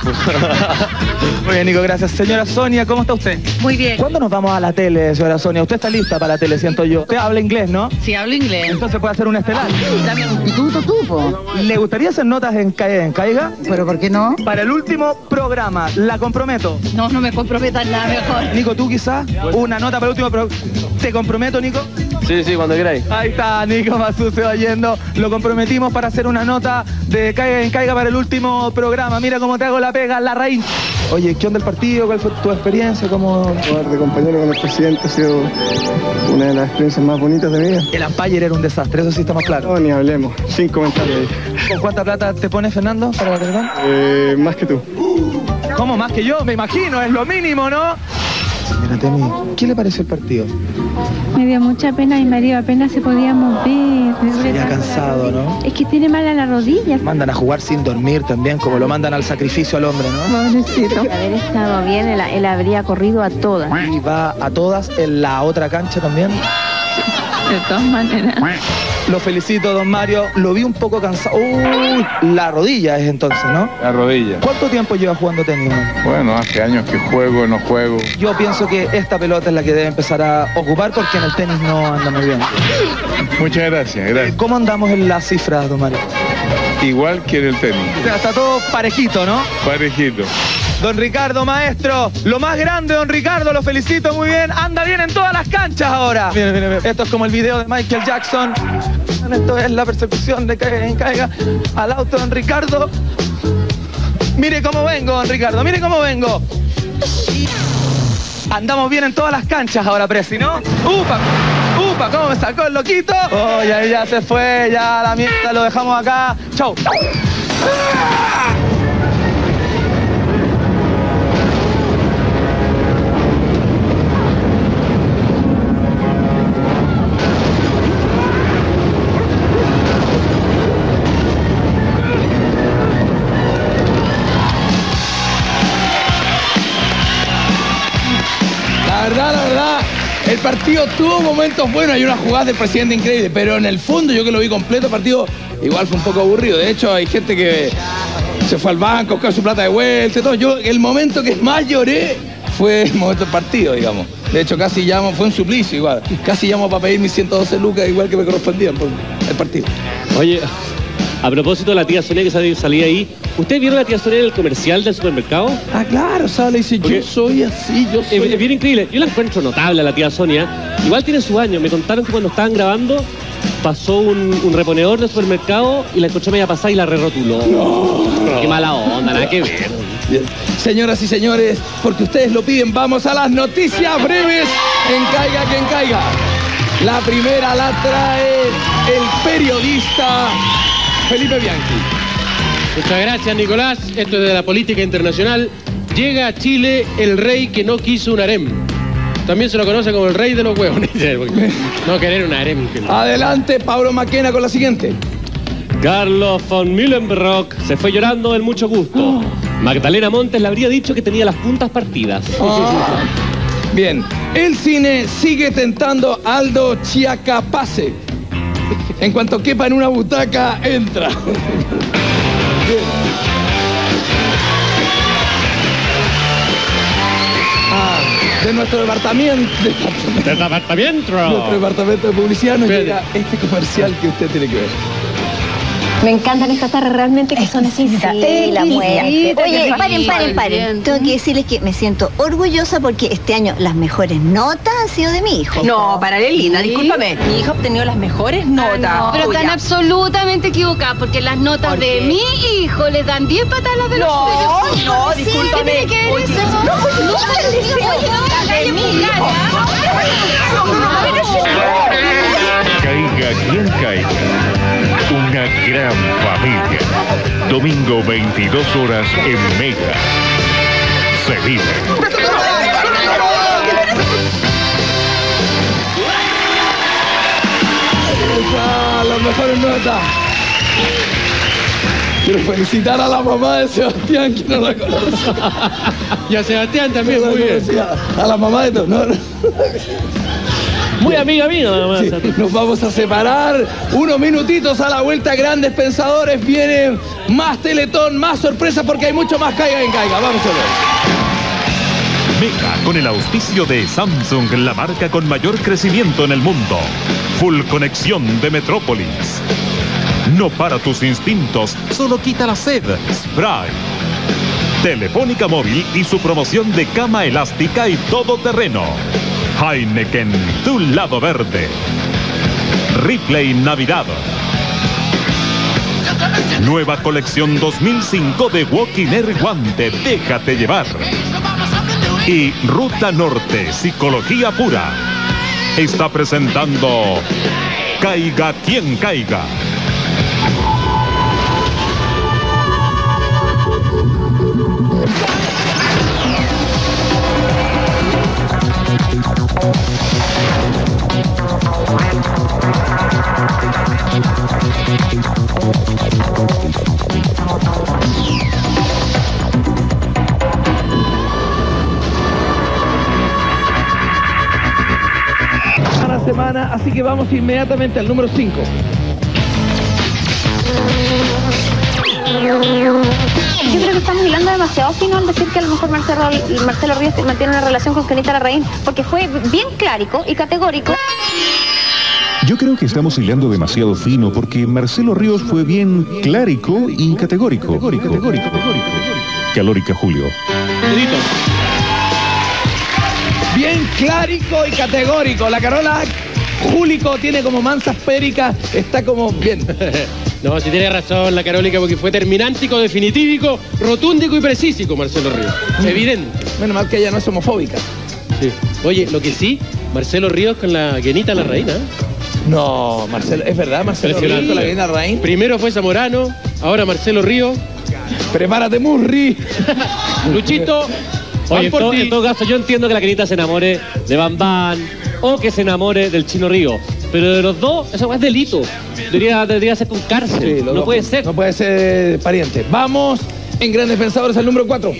Muy bien, Nico, gracias. Señora Sonia, ¿cómo está usted? Muy bien. ¿Cuándo nos vamos a la tele, señora Sonia? Usted está lista para la tele, siento yo. Usted habla inglés, ¿no? Sí, hablo inglés. Entonces puede hacer un estelar. Dame un instituto tupo. ¿Le gustaría hacer notas en Caiga? ¿Pero por qué no? Para el último programa, la comprometo. No me comprometas nada mejor. Nico, ¿tú quizás? Una nota para el último programa. ¿Te comprometo, Nico? Sí, cuando queráis. Ahí está, Nico Mazú se va yendo. Lo comprometimos para hacer una nota de Caiga para el último programa. Mira cómo te hago la pega, la raíz. Oye, ¿qué onda el partido? ¿Cuál fue tu experiencia? ¿Cómo? Jugar de compañero con el presidente ha sido una de las experiencias más bonitas de mi vida. El umpire era un desastre, eso sí estamos claros. No, ni hablemos. Sin comentarios ahí. ¿Con cuánta plata te pones, Fernando, para la Teletón? Más que tú. ¿Cómo más que yo? Me imagino, es lo mínimo, ¿no? Señora Temi, ¿qué le pareció el partido? Me dio mucha pena y Mario apenas se podía mover. Ya cansado, ¿no? Es que tiene mal a la rodilla. Mandan a jugar sin dormir también, como lo mandan al sacrificio al hombre, ¿no? Pobrecito. De haber estado bien, él habría corrido a todas. ¿Y va a todas en la otra cancha también? De todas maneras. Lo felicito, don Mario. Lo vi un poco cansado. Uy, la rodilla es entonces, ¿no? La rodilla. ¿Cuánto tiempo lleva jugando tenis? Bueno, hace años que juego, no juego. Yo pienso que esta pelota es la que debe empezar a ocupar, porque en el tenis no anda muy bien. Muchas gracias. ¿Cómo andamos en las cifras, don Mario? Igual que en el tenis. O sea, está todo parejito, ¿no? Parejito. Don Ricardo, maestro, lo más grande, don Ricardo, lo felicito muy bien. Anda bien en todas las canchas ahora. Mire. Esto es como el video de Michael Jackson. Esto es la persecución de Caiga al auto, don Ricardo. Mire cómo vengo, don Ricardo, mire cómo vengo. Andamos bien en todas las canchas ahora, Presi, ¿no? ¡Upa! ¿Cómo me sacó el loquito? Oh, ya se fue, ya la mierda, lo dejamos acá. ¡Chau! La verdad, el partido tuvo momentos buenos, hay una jugada del presidente increíble, pero en el fondo yo que lo vi completo, el partido igual fue un poco aburrido. De hecho, hay gente que se fue al banco, buscó su plata de vuelta y todo. Yo, el momento que más lloré fue el momento del partido, digamos. De hecho, casi llamo, fue un suplicio igual. Casi llamo para pedir mis 112 lucas igual que me correspondían por el partido. Oye, a propósito de la tía Sonia que salía ahí, ¿usted vieron a la tía Sonia en el comercial del supermercado? Ah, claro, sale y dice, yo soy así, yo soy... Es bien increíble. Yo la encuentro notable a la tía Sonia. Igual tiene su año. Me contaron que cuando estaban grabando, pasó un reponedor de supermercado y la encontró media pasada y la rerotuló. No. Qué mala onda, nada que ver. Bien. Señoras y señores, porque ustedes lo piden, vamos a las noticias breves en Caiga Quien Caiga. La primera la trae el periodista Felipe Bianchi. Muchas gracias, Nicolás. Esto es de la política internacional. Llega a Chile el rey que no quiso un harem. También se lo conoce como el rey de los huevones. No querer un harem. Adelante, Pablo Maquena con la siguiente. Carlos von Mühlenbrock se fue llorando del mucho gusto. Magdalena Montes le habría dicho que tenía las puntas partidas. Bien, el cine sigue tentando a Aldo Chiacapase. En cuanto quepa en una butaca, entra. De nuestro departamento. Nuestro departamento de publicidad nos llega este comercial que usted tiene que ver. Me encantan estas tardes realmente que son así. Sí, la muerte. Oye, paren. Tengo que decirles que me siento orgullosa porque este año las mejores notas han sido de mi hijo. No, Linda, discúlpame. Mi hijo ha obtenido las mejores notas. No, pero están absolutamente equivocadas porque las notas de mi hijo le dan 10 patadas de los suyos. No, discúlpame. ¿Qué tiene que ver eso? De mi hijo. Caiga quien caiga. Una gran familia. Domingo 22 horas en Mega. Se vive. Las mejores notas. Quiero felicitar a la mamá de Sebastián, que no la conoce. Y a Sebastián también, muy bien. A la mamá de todos. No. Muy amiga mía, la mamá. Sí, nos vamos a separar unos minutitos a la vuelta. Grandes pensadores, vienen más Teletón, más sorpresas porque hay mucho más Caiga en Caiga. Vamos a ver. Mega, con el auspicio de Samsung, la marca con mayor crecimiento en el mundo. Full conexión de Metrópolis. No para tus instintos, solo quita la sed. Spray. Telefónica Móvil y su promoción de cama elástica y todoterreno. Heineken, tu lado verde. Ripley Navidad. Nueva colección 2005 de Walking Air Guante, déjate llevar. Y Ruta Norte, psicología pura. Está presentando Caiga quien caiga. Semana, así que vamos inmediatamente al número 5. Yo creo que estamos hilando demasiado fino al decir que a lo mejor Marcelo Ríos mantiene una relación con Kenita Larraín, porque fue bien clarico y categórico. Yo creo que estamos hilando demasiado fino porque Marcelo Ríos fue bien clarico y categórico. Calórica Julio. Bien clarico y categórico. La Carola Júlico tiene como mansas péricas, está como bien. No, si tiene razón la Carólica, porque fue terminántico, definitívico, rotúndico y precísico Marcelo Ríos. Evidente. Menos mal que ella no es homofóbica. Sí. Oye, lo que sí, Marcelo Ríos con la Kenita Larraín, ¿eh? No, Marcelo, ¿es verdad Marcelo Ríos con la Kenita Larraín? Primero fue Zamorano, ahora Marcelo Ríos. Prepárate, Murri. Luchito. Oye, en todo caso, yo entiendo que la Kenita se enamore de Bambán o que se enamore del Chino Río. Pero de los dos, eso es delito. Debería ser con cárcel. Sí, no puede ser. No puede ser pariente. Vamos en Grandes Pensadores al número 4.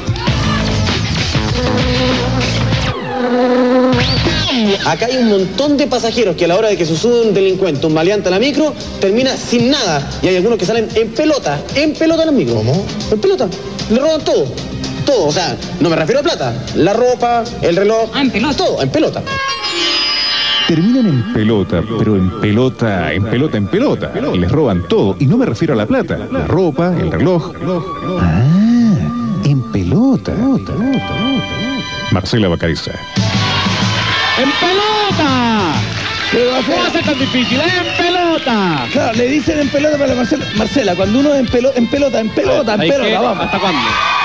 Acá hay un montón de pasajeros que a la hora de que se sube un delincuente, un maleante a la micro, termina sin nada. Y hay algunos que salen en pelota en la micro. ¿Cómo? En pelota. Le roban todo. Todo, o sea, no me refiero a plata. La ropa, el reloj. En pelota. Todo, en pelota. Terminan en pelota, pero en pelota. Y les roban todo. Y no me refiero a la plata. La ropa, el reloj. Ah, en pelota. Marcela Bacariza. ¡En pelota! ¿Cómo va a ser tan difícil? ¡En pelota! Claro, le dicen en pelota para la Marcela. Cuando uno en pelota, vamos. ¿Hasta cuándo?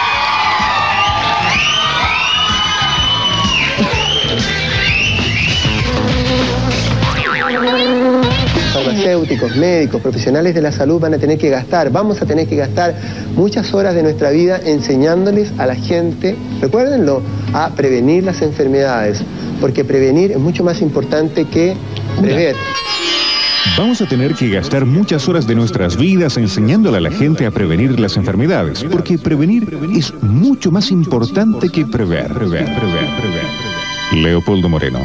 Farmacéuticos, médicos, profesionales de la salud vamos a tener que gastar muchas horas de nuestra vida enseñándoles a la gente, recuérdenlo, a prevenir las enfermedades, porque prevenir es mucho más importante que prever. Vamos a tener que gastar muchas horas de nuestras vidas enseñándole a la gente a prevenir las enfermedades, porque prevenir es mucho más importante que prever. Leopoldo Moreno.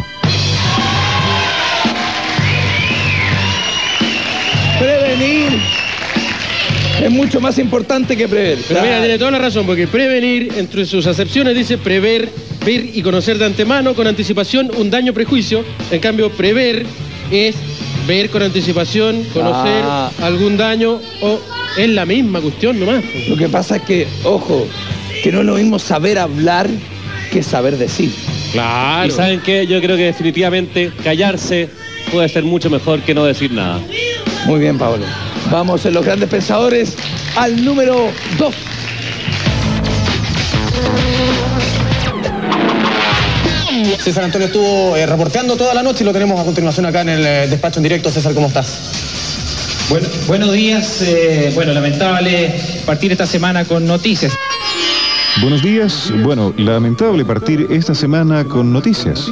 Prevenir es mucho más importante que prever. Pero mira, tiene toda la razón, porque prevenir, entre sus acepciones, dice prever, ver y conocer de antemano, con anticipación, un daño o prejuicio. En cambio, prever es ver con anticipación, conocer algún daño, o es la misma cuestión nomás. Lo que pasa es que, ojo, que no es lo mismo saber hablar que saber decir. Claro. ¿Y saben qué? Yo creo que definitivamente callarse puede ser mucho mejor que no decir nada. Muy bien, Pablo. Vamos en los grandes pensadores al número 2. César Antonio estuvo reporteando toda la noche y lo tenemos a continuación acá en el despacho en directo. César, ¿cómo estás? Bueno, buenos días. Bueno, lamentable partir esta semana con noticias. Buenos días. Bueno, lamentable partir esta semana con noticias.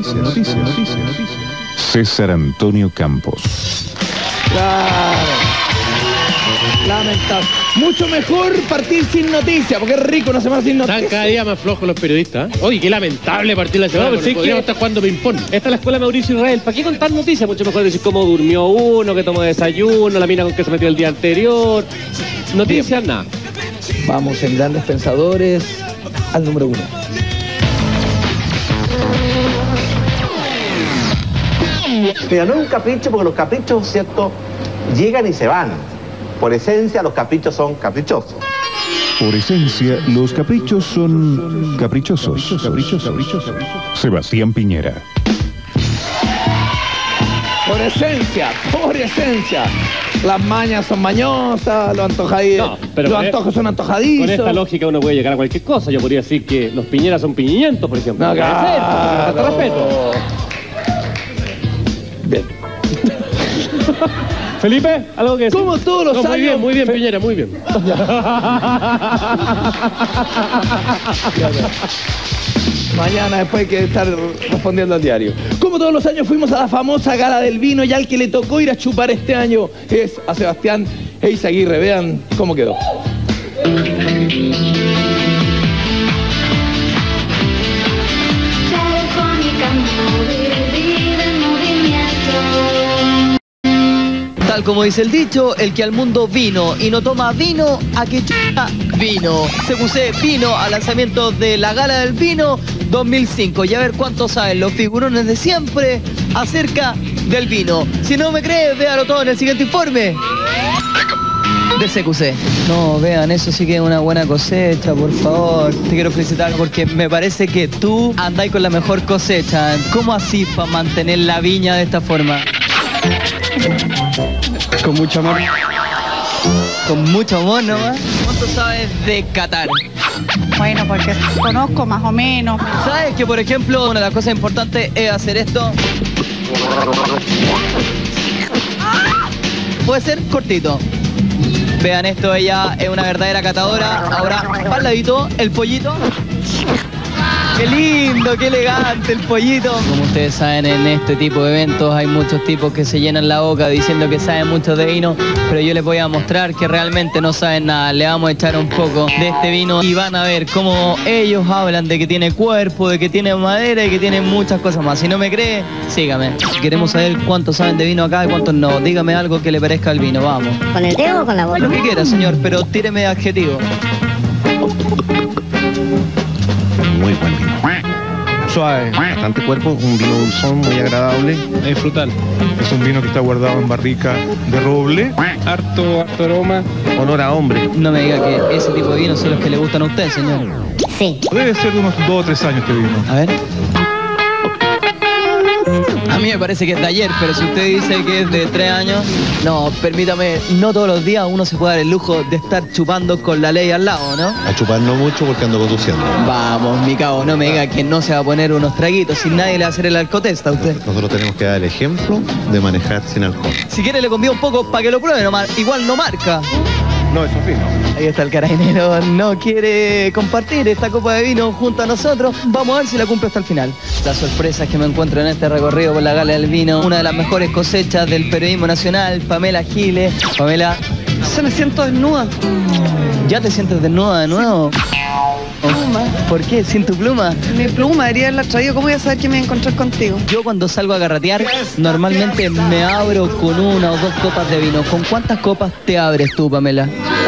César Antonio Campos. Claro. Lamentable. Mucho mejor partir sin noticias, porque es rico una semana sin noticias. Están cada día más flojos los periodistas. Oye, qué lamentable partir la semana. Sí, podríamos estar jugando ping-pong. Esta es la escuela Mauricio Israel. ¿Para qué contar noticias? Mucho mejor decir cómo durmió uno, que tomó desayuno, la mina con que se metió el día anterior. Noticias, nada. Vamos en grandes pensadores al número 1. Pero no es un capricho, porque los caprichos, ¿cierto?, llegan y se van. Por esencia, los caprichos son caprichosos. Por esencia, los caprichos son caprichosos. Sebastián Piñera. Por esencia. Las mañas son mañosas, los antojos son antojadizos. Con esta lógica uno puede llegar a cualquier cosa. Yo podría decir que los piñeras son piñientos, por ejemplo. No, claro. Te respeto. Bien. Felipe, ¿algo que decir? Como todos los años. Muy bien, Piñera, muy bien. Mañana después hay que estar respondiendo al diario. Como todos los años fuimos a la famosa gala del vino, y al que le tocó ir a chupar este año es a Sebastián Eizaguirre. Vean cómo quedó. Tal como dice el dicho, el que al mundo vino y no toma vino, a que chupa vino. CQC vino al lanzamiento de la Gala del Vino 2005. Y a ver cuántos saben los figurones de siempre acerca del vino. Si no me crees, véalo todo en el siguiente informe de CQC. No, vean, eso sí que es una buena cosecha, por favor. Te quiero felicitar porque me parece que tú andáis con la mejor cosecha. ¿Cómo así para mantener la viña de esta forma? Con mucho amor. Con mucho amor nomás. ¿Cuánto sabes de Qatar? Bueno, porque conozco más o menos. ¿Sabes que, por ejemplo, una de las cosas importantes es hacer esto? Puede ser cortito. Vean esto, ella es una verdadera catadora. Ahora, al ladito, el pollito. ¡Qué lindo, qué elegante el pollito! Como ustedes saben, en este tipo de eventos hay muchos tipos que se llenan la boca diciendo que saben mucho de vino, pero yo les voy a mostrar que realmente no saben nada. Le vamos a echar un poco de este vino y van a ver cómo ellos hablan de que tiene cuerpo, de que tiene madera y que tiene muchas cosas más. Si no me cree, sígame. Queremos saber cuántos saben de vino acá y cuántos no. Dígame algo que le parezca al vino, vamos. ¿Con el dedo o con la boca? Lo que quiera, señor, pero tíreme adjetivo. Muy buen vino. Suave, bastante cuerpo, un vino dulzón muy agradable. Es frutal. Es un vino que está guardado en barrica de roble. Harto aroma. Honor a hombre. No me diga que ese tipo de vinos son los que le gustan a usted, señor. Sí. Debe ser de unos 2 o 3 años este vino. A ver. A mí me parece que es de ayer, pero si usted dice que es de 3 años... No, permítame, no todos los días uno se puede dar el lujo de estar chupando con la ley al lado, ¿no? A chupar no mucho porque ando conduciendo. Vamos, mi cabo, no me diga que no se va a poner unos traguitos sin nadie le va a hacer el alcotest a usted. Nosotros tenemos que dar el ejemplo de manejar sin alcohol. Si quiere le convido un poco para que lo pruebe nomás, igual no marca. No, eso sí, no. Ahí está el carabinero, no quiere compartir esta copa de vino junto a nosotros. Vamos a ver si la cumple hasta el final. Las sorpresas que me encuentro en este recorrido por la Gala del Vino, una de las mejores cosechas del periodismo nacional, Pamela Giles. Pamela, se me siento desnuda. ¿Ya te sientes desnuda de nuevo? Pluma. ¿Por qué? ¿Sin tu pluma? Mi pluma debería haberla traído. ¿Cómo voy a saber que me voy a encontrar contigo? Yo cuando salgo a garratear, normalmente me abro con 1 o 2 copas de vino. ¿Con cuántas copas te abres tú, Pamela?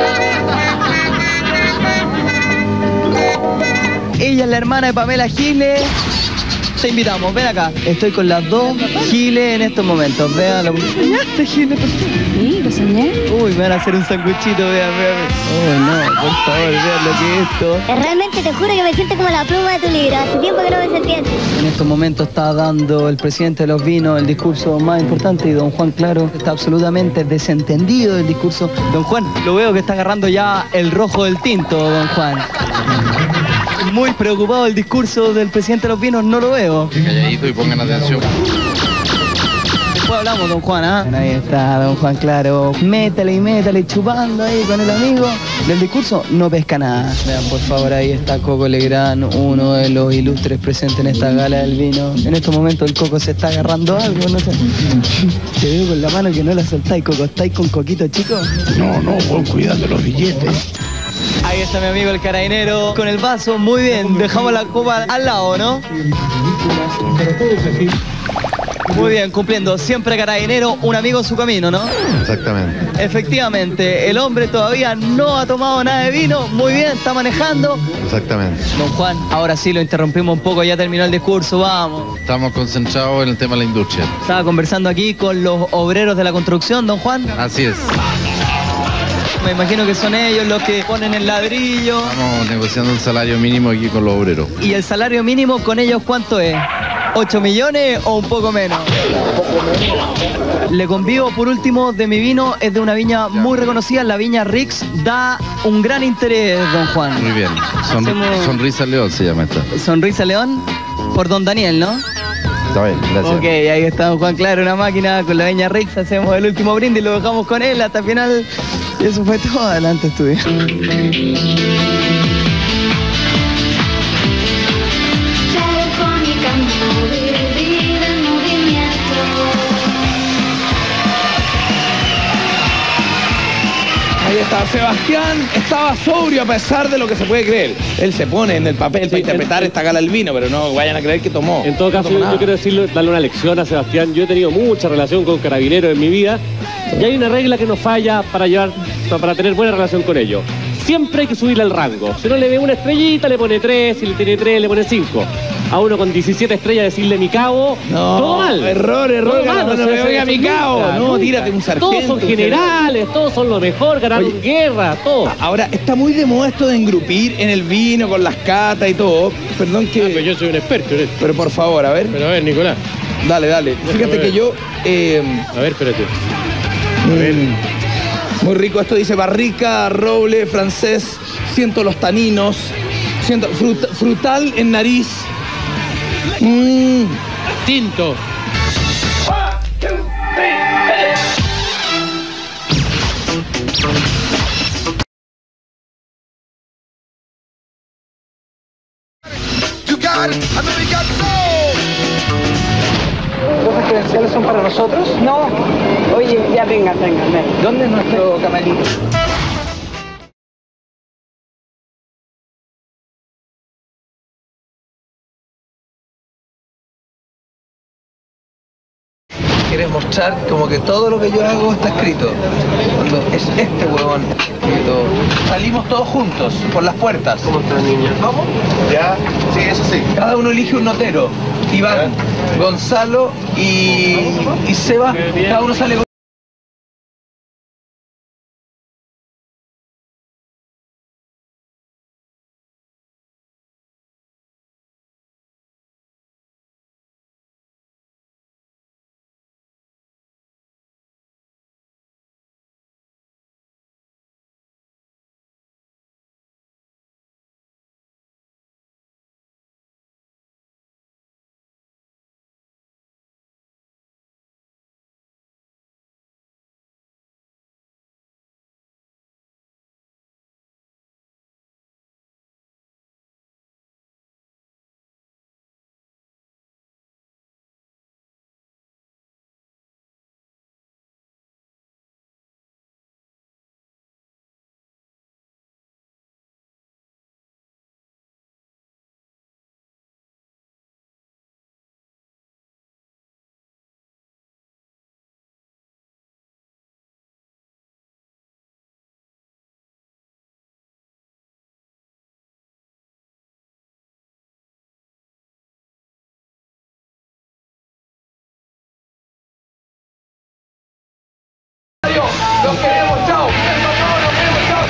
Ella es la hermana de Pamela Giles. Te invitamos, ven acá. Estoy con las 2 Giles en estos momentos. Vean la... ¿Soñaste, Giles? Sí, lo soñé. Uy, me van a hacer un sanguchito, vean. Oh, no, por favor, vean lo que es esto. Realmente te juro que me siento como la pluma de tu libro. Hace tiempo que no me sentía así. En estos momentos está dando el presidente de los vinos el discurso más importante y don Juan Claro está absolutamente desentendido del discurso. Don Juan, lo veo que está agarrando ya el rojo del tinto, don Juan. Muy preocupado el discurso del presidente de los vinos, no lo veo. Calladito y pongan atención. Después hablamos, don Juan, ¿ah? Ahí está, don Juan Claro. Métale y métale, chupando ahí con el amigo. Del discurso no pesca nada. Vean, por favor, ahí está Coco Legrand, uno de los ilustres presentes en esta Gala del Vino. En estos momentos el Coco se está agarrando algo, no sé. Te veo con la mano que no la soltáis, Coco. ¿Estáis con Coquito, chico? No, pon cuidado de los billetes. Ahí está mi amigo el carabinero con el vaso, muy bien, dejamos la copa al lado, ¿no? Muy bien, cumpliendo, siempre carabinero, un amigo en su camino, ¿no? Exactamente. Efectivamente, el hombre todavía no ha tomado nada de vino, muy bien, está manejando. Exactamente. Don Juan, ahora sí lo interrumpimos un poco, ya terminó el discurso, vamos. Estamos concentrados en el tema de la industria. Estaba conversando aquí con los obreros de la construcción, don Juan. Así es. Me imagino que son ellos los que ponen el ladrillo. Estamos negociando el salario mínimo aquí con los obreros. ¿Y el salario mínimo con ellos cuánto es? ¿8 millones o un poco menos? Le convido por último de mi vino, es de una viña muy reconocida, la viña Rix, da un gran interés, don Juan. Muy bien, Sonrisa León se llama esta. Sonrisa León, por don Daniel, ¿no? Está bien, gracias. Ok, ahí está don Juan Claro, una máquina con la viña Rix, hacemos el último brindis, lo dejamos con él hasta el final. Y eso fue todo, adelante estudio. Ahí está, Sebastián estaba sobrio a pesar de lo que se puede creer. Él se pone en el papel para interpretar esta Gala del Vino, pero no vayan a creer que tomó. En todo caso, yo quiero decirle, darle una lección a Sebastián. Yo he tenido mucha relación con carabineros en mi vida y hay una regla que nos falla para tener buena relación con ellos. Siempre hay que subirle el rango. Si uno le ve una estrellita, le pone 3, si le tiene 3, le pone 5. A uno con 17 estrellas decirle mi cabo, no, todo mal. Error, todo mal, no me oiga mi cabo. No, tírate un sargento. Todos son generales, todos son lo mejor, ganaron guerra, todo. Ahora, está muy de moda esto de engrupir en el vino, con las catas y todo. Perdón que... pero yo soy un experto en esto. Pero por favor, a ver. Pero a ver, Nicolás. Dale. Fíjate que yo... A ver, espérate. A ver. Muy rico, esto dice barrica, roble, francés, siento los taninos, siento frutal en nariz. Tinto. ¿Los credenciales son para nosotros? No. Oye, ya vengan. ¿Dónde es nuestro camarito? Quieres mostrar como que todo lo que yo hago está escrito. Cuando es este huevón. Salimos todos juntos por las puertas. ¿Cómo está, niña? ¿Vamos? Ya, sí, eso sí. Cada uno elige un notero. Iván, Gonzalo y Seba. Cada uno sale con... Los queremos, chao. Los queremos, chao.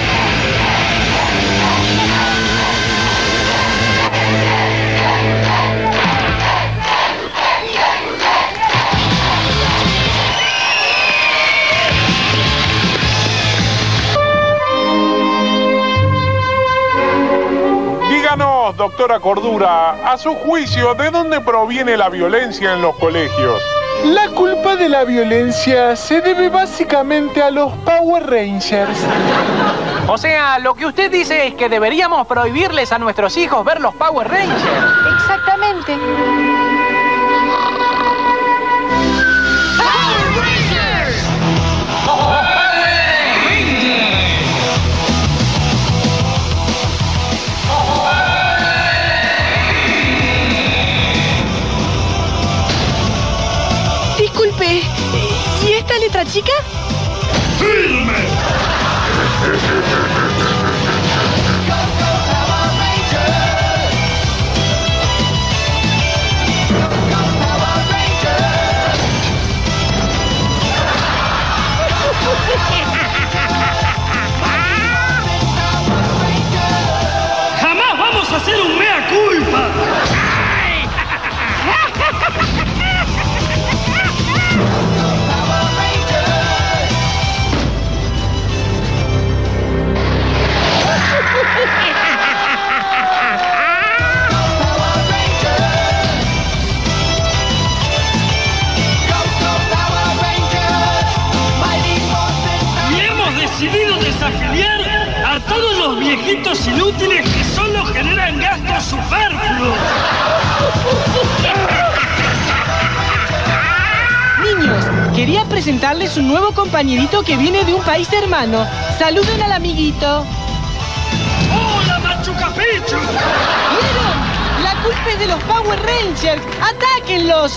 Díganos, doctora Cordura, a su juicio, ¿de dónde proviene la violencia en los colegios? La culpa de la violencia se debe básicamente a los Power Rangers. O sea, lo que usted dice es que deberíamos prohibirles a nuestros hijos ver los Power Rangers. Exactamente. Disculpe, ¿y esta letra chica? ¡Firme! ¡Jamás vamos a hacer un mea culpa! Decidido desafiliar a todos los viejitos inútiles que solo generan gastos superfluos. Niños, quería presentarles un nuevo compañerito que viene de un país hermano. Saluden al amiguito. ¡Hola, Machu Capichu! ¿Vieron? La culpa es de los Power Rangers. ¡Atáquenlos!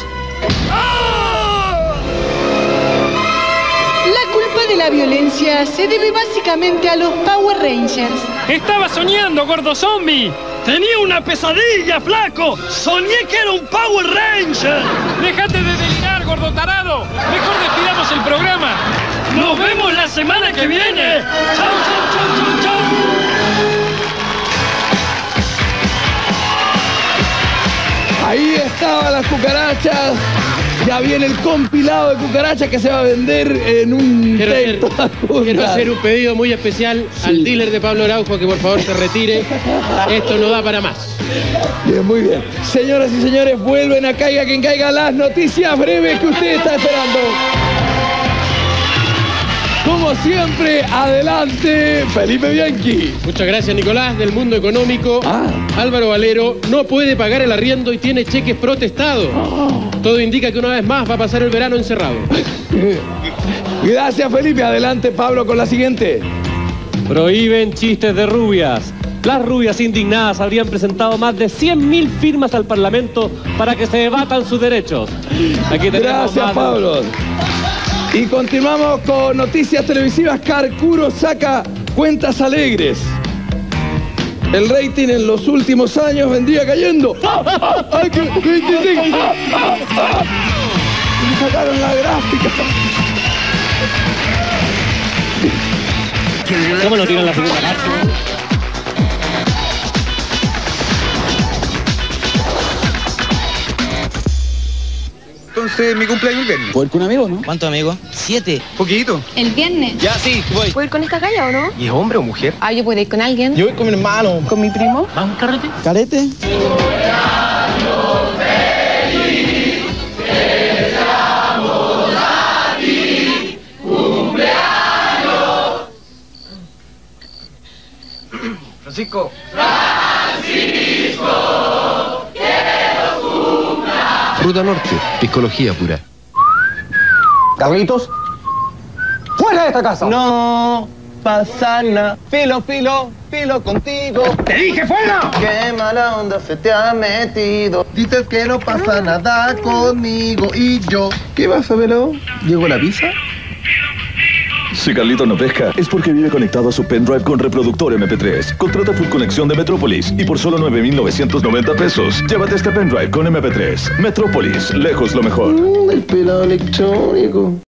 La culpa de la violencia se debe básicamente a los Power Rangers. Estaba soñando, gordo zombie. Tenía una pesadilla, flaco. Soñé que era un Power Ranger. Déjate de delirar, gordo tarado. Mejor despidamos el programa. Nos vemos la semana que viene. Chau, chau, chau, chau, chau. Ahí estaban las cucarachas. Ya viene el compilado de cucarachas que se va a vender en un Quiero hacer un pedido muy especial al dealer de Pablo Araujo que por favor se retire. Esto no da para más. Bien, muy bien. Señoras y señores, vuelven a Caiga Quien Caiga las noticias breves que usted está esperando. Como siempre, adelante, Felipe Bianchi. Muchas gracias, Nicolás. Del mundo económico, Álvaro Valero no puede pagar el arriendo y tiene cheques protestados. Todo indica que una vez más va a pasar el verano encerrado. Gracias, Felipe. Adelante, Pablo, con la siguiente. Prohíben chistes de rubias. Las rubias indignadas habrían presentado más de 100.000 firmas al Parlamento para que se debatan sus derechos. Aquí tenemos Gracias, Pablo. Y continuamos con noticias televisivas. Carcuro saca cuentas alegres. El rating en los últimos años vendría cayendo. ¡Ay, qué! Me sacaron la gráfica. ¿Cómo lo tiran la segunda parte? Entonces, mi cumpleaños el viernes. ¿Puedo ir con un amigo, no? ¿Cuántos amigos? 7. ¿Poquito? ¿El viernes? Ya, sí, voy. ¿Puedo ir con esta calle o no? ¿Y es hombre o mujer? Ah, yo puedo ir con alguien. Yo voy con mi hermano. ¿Con mi primo? ¿Vamos, carrete? ¿Carete? Francisco. Ruta Norte, psicología pura. Carlitos, fuera de esta casa. No pasa nada. Filo contigo. ¡Te dije fuera! Qué mala onda se te ha metido. Dices que no pasa nada conmigo y yo. ¿Qué pasa, Velo? ¿Llegó la pizza? Si Carlitos no pesca, es porque vive conectado a su pendrive con reproductor MP3. Contrata Full Conexión de Metrópolis y por solo 9.990 pesos, llévate este pendrive con MP3. Metrópolis, lejos lo mejor. El pelado electrónico.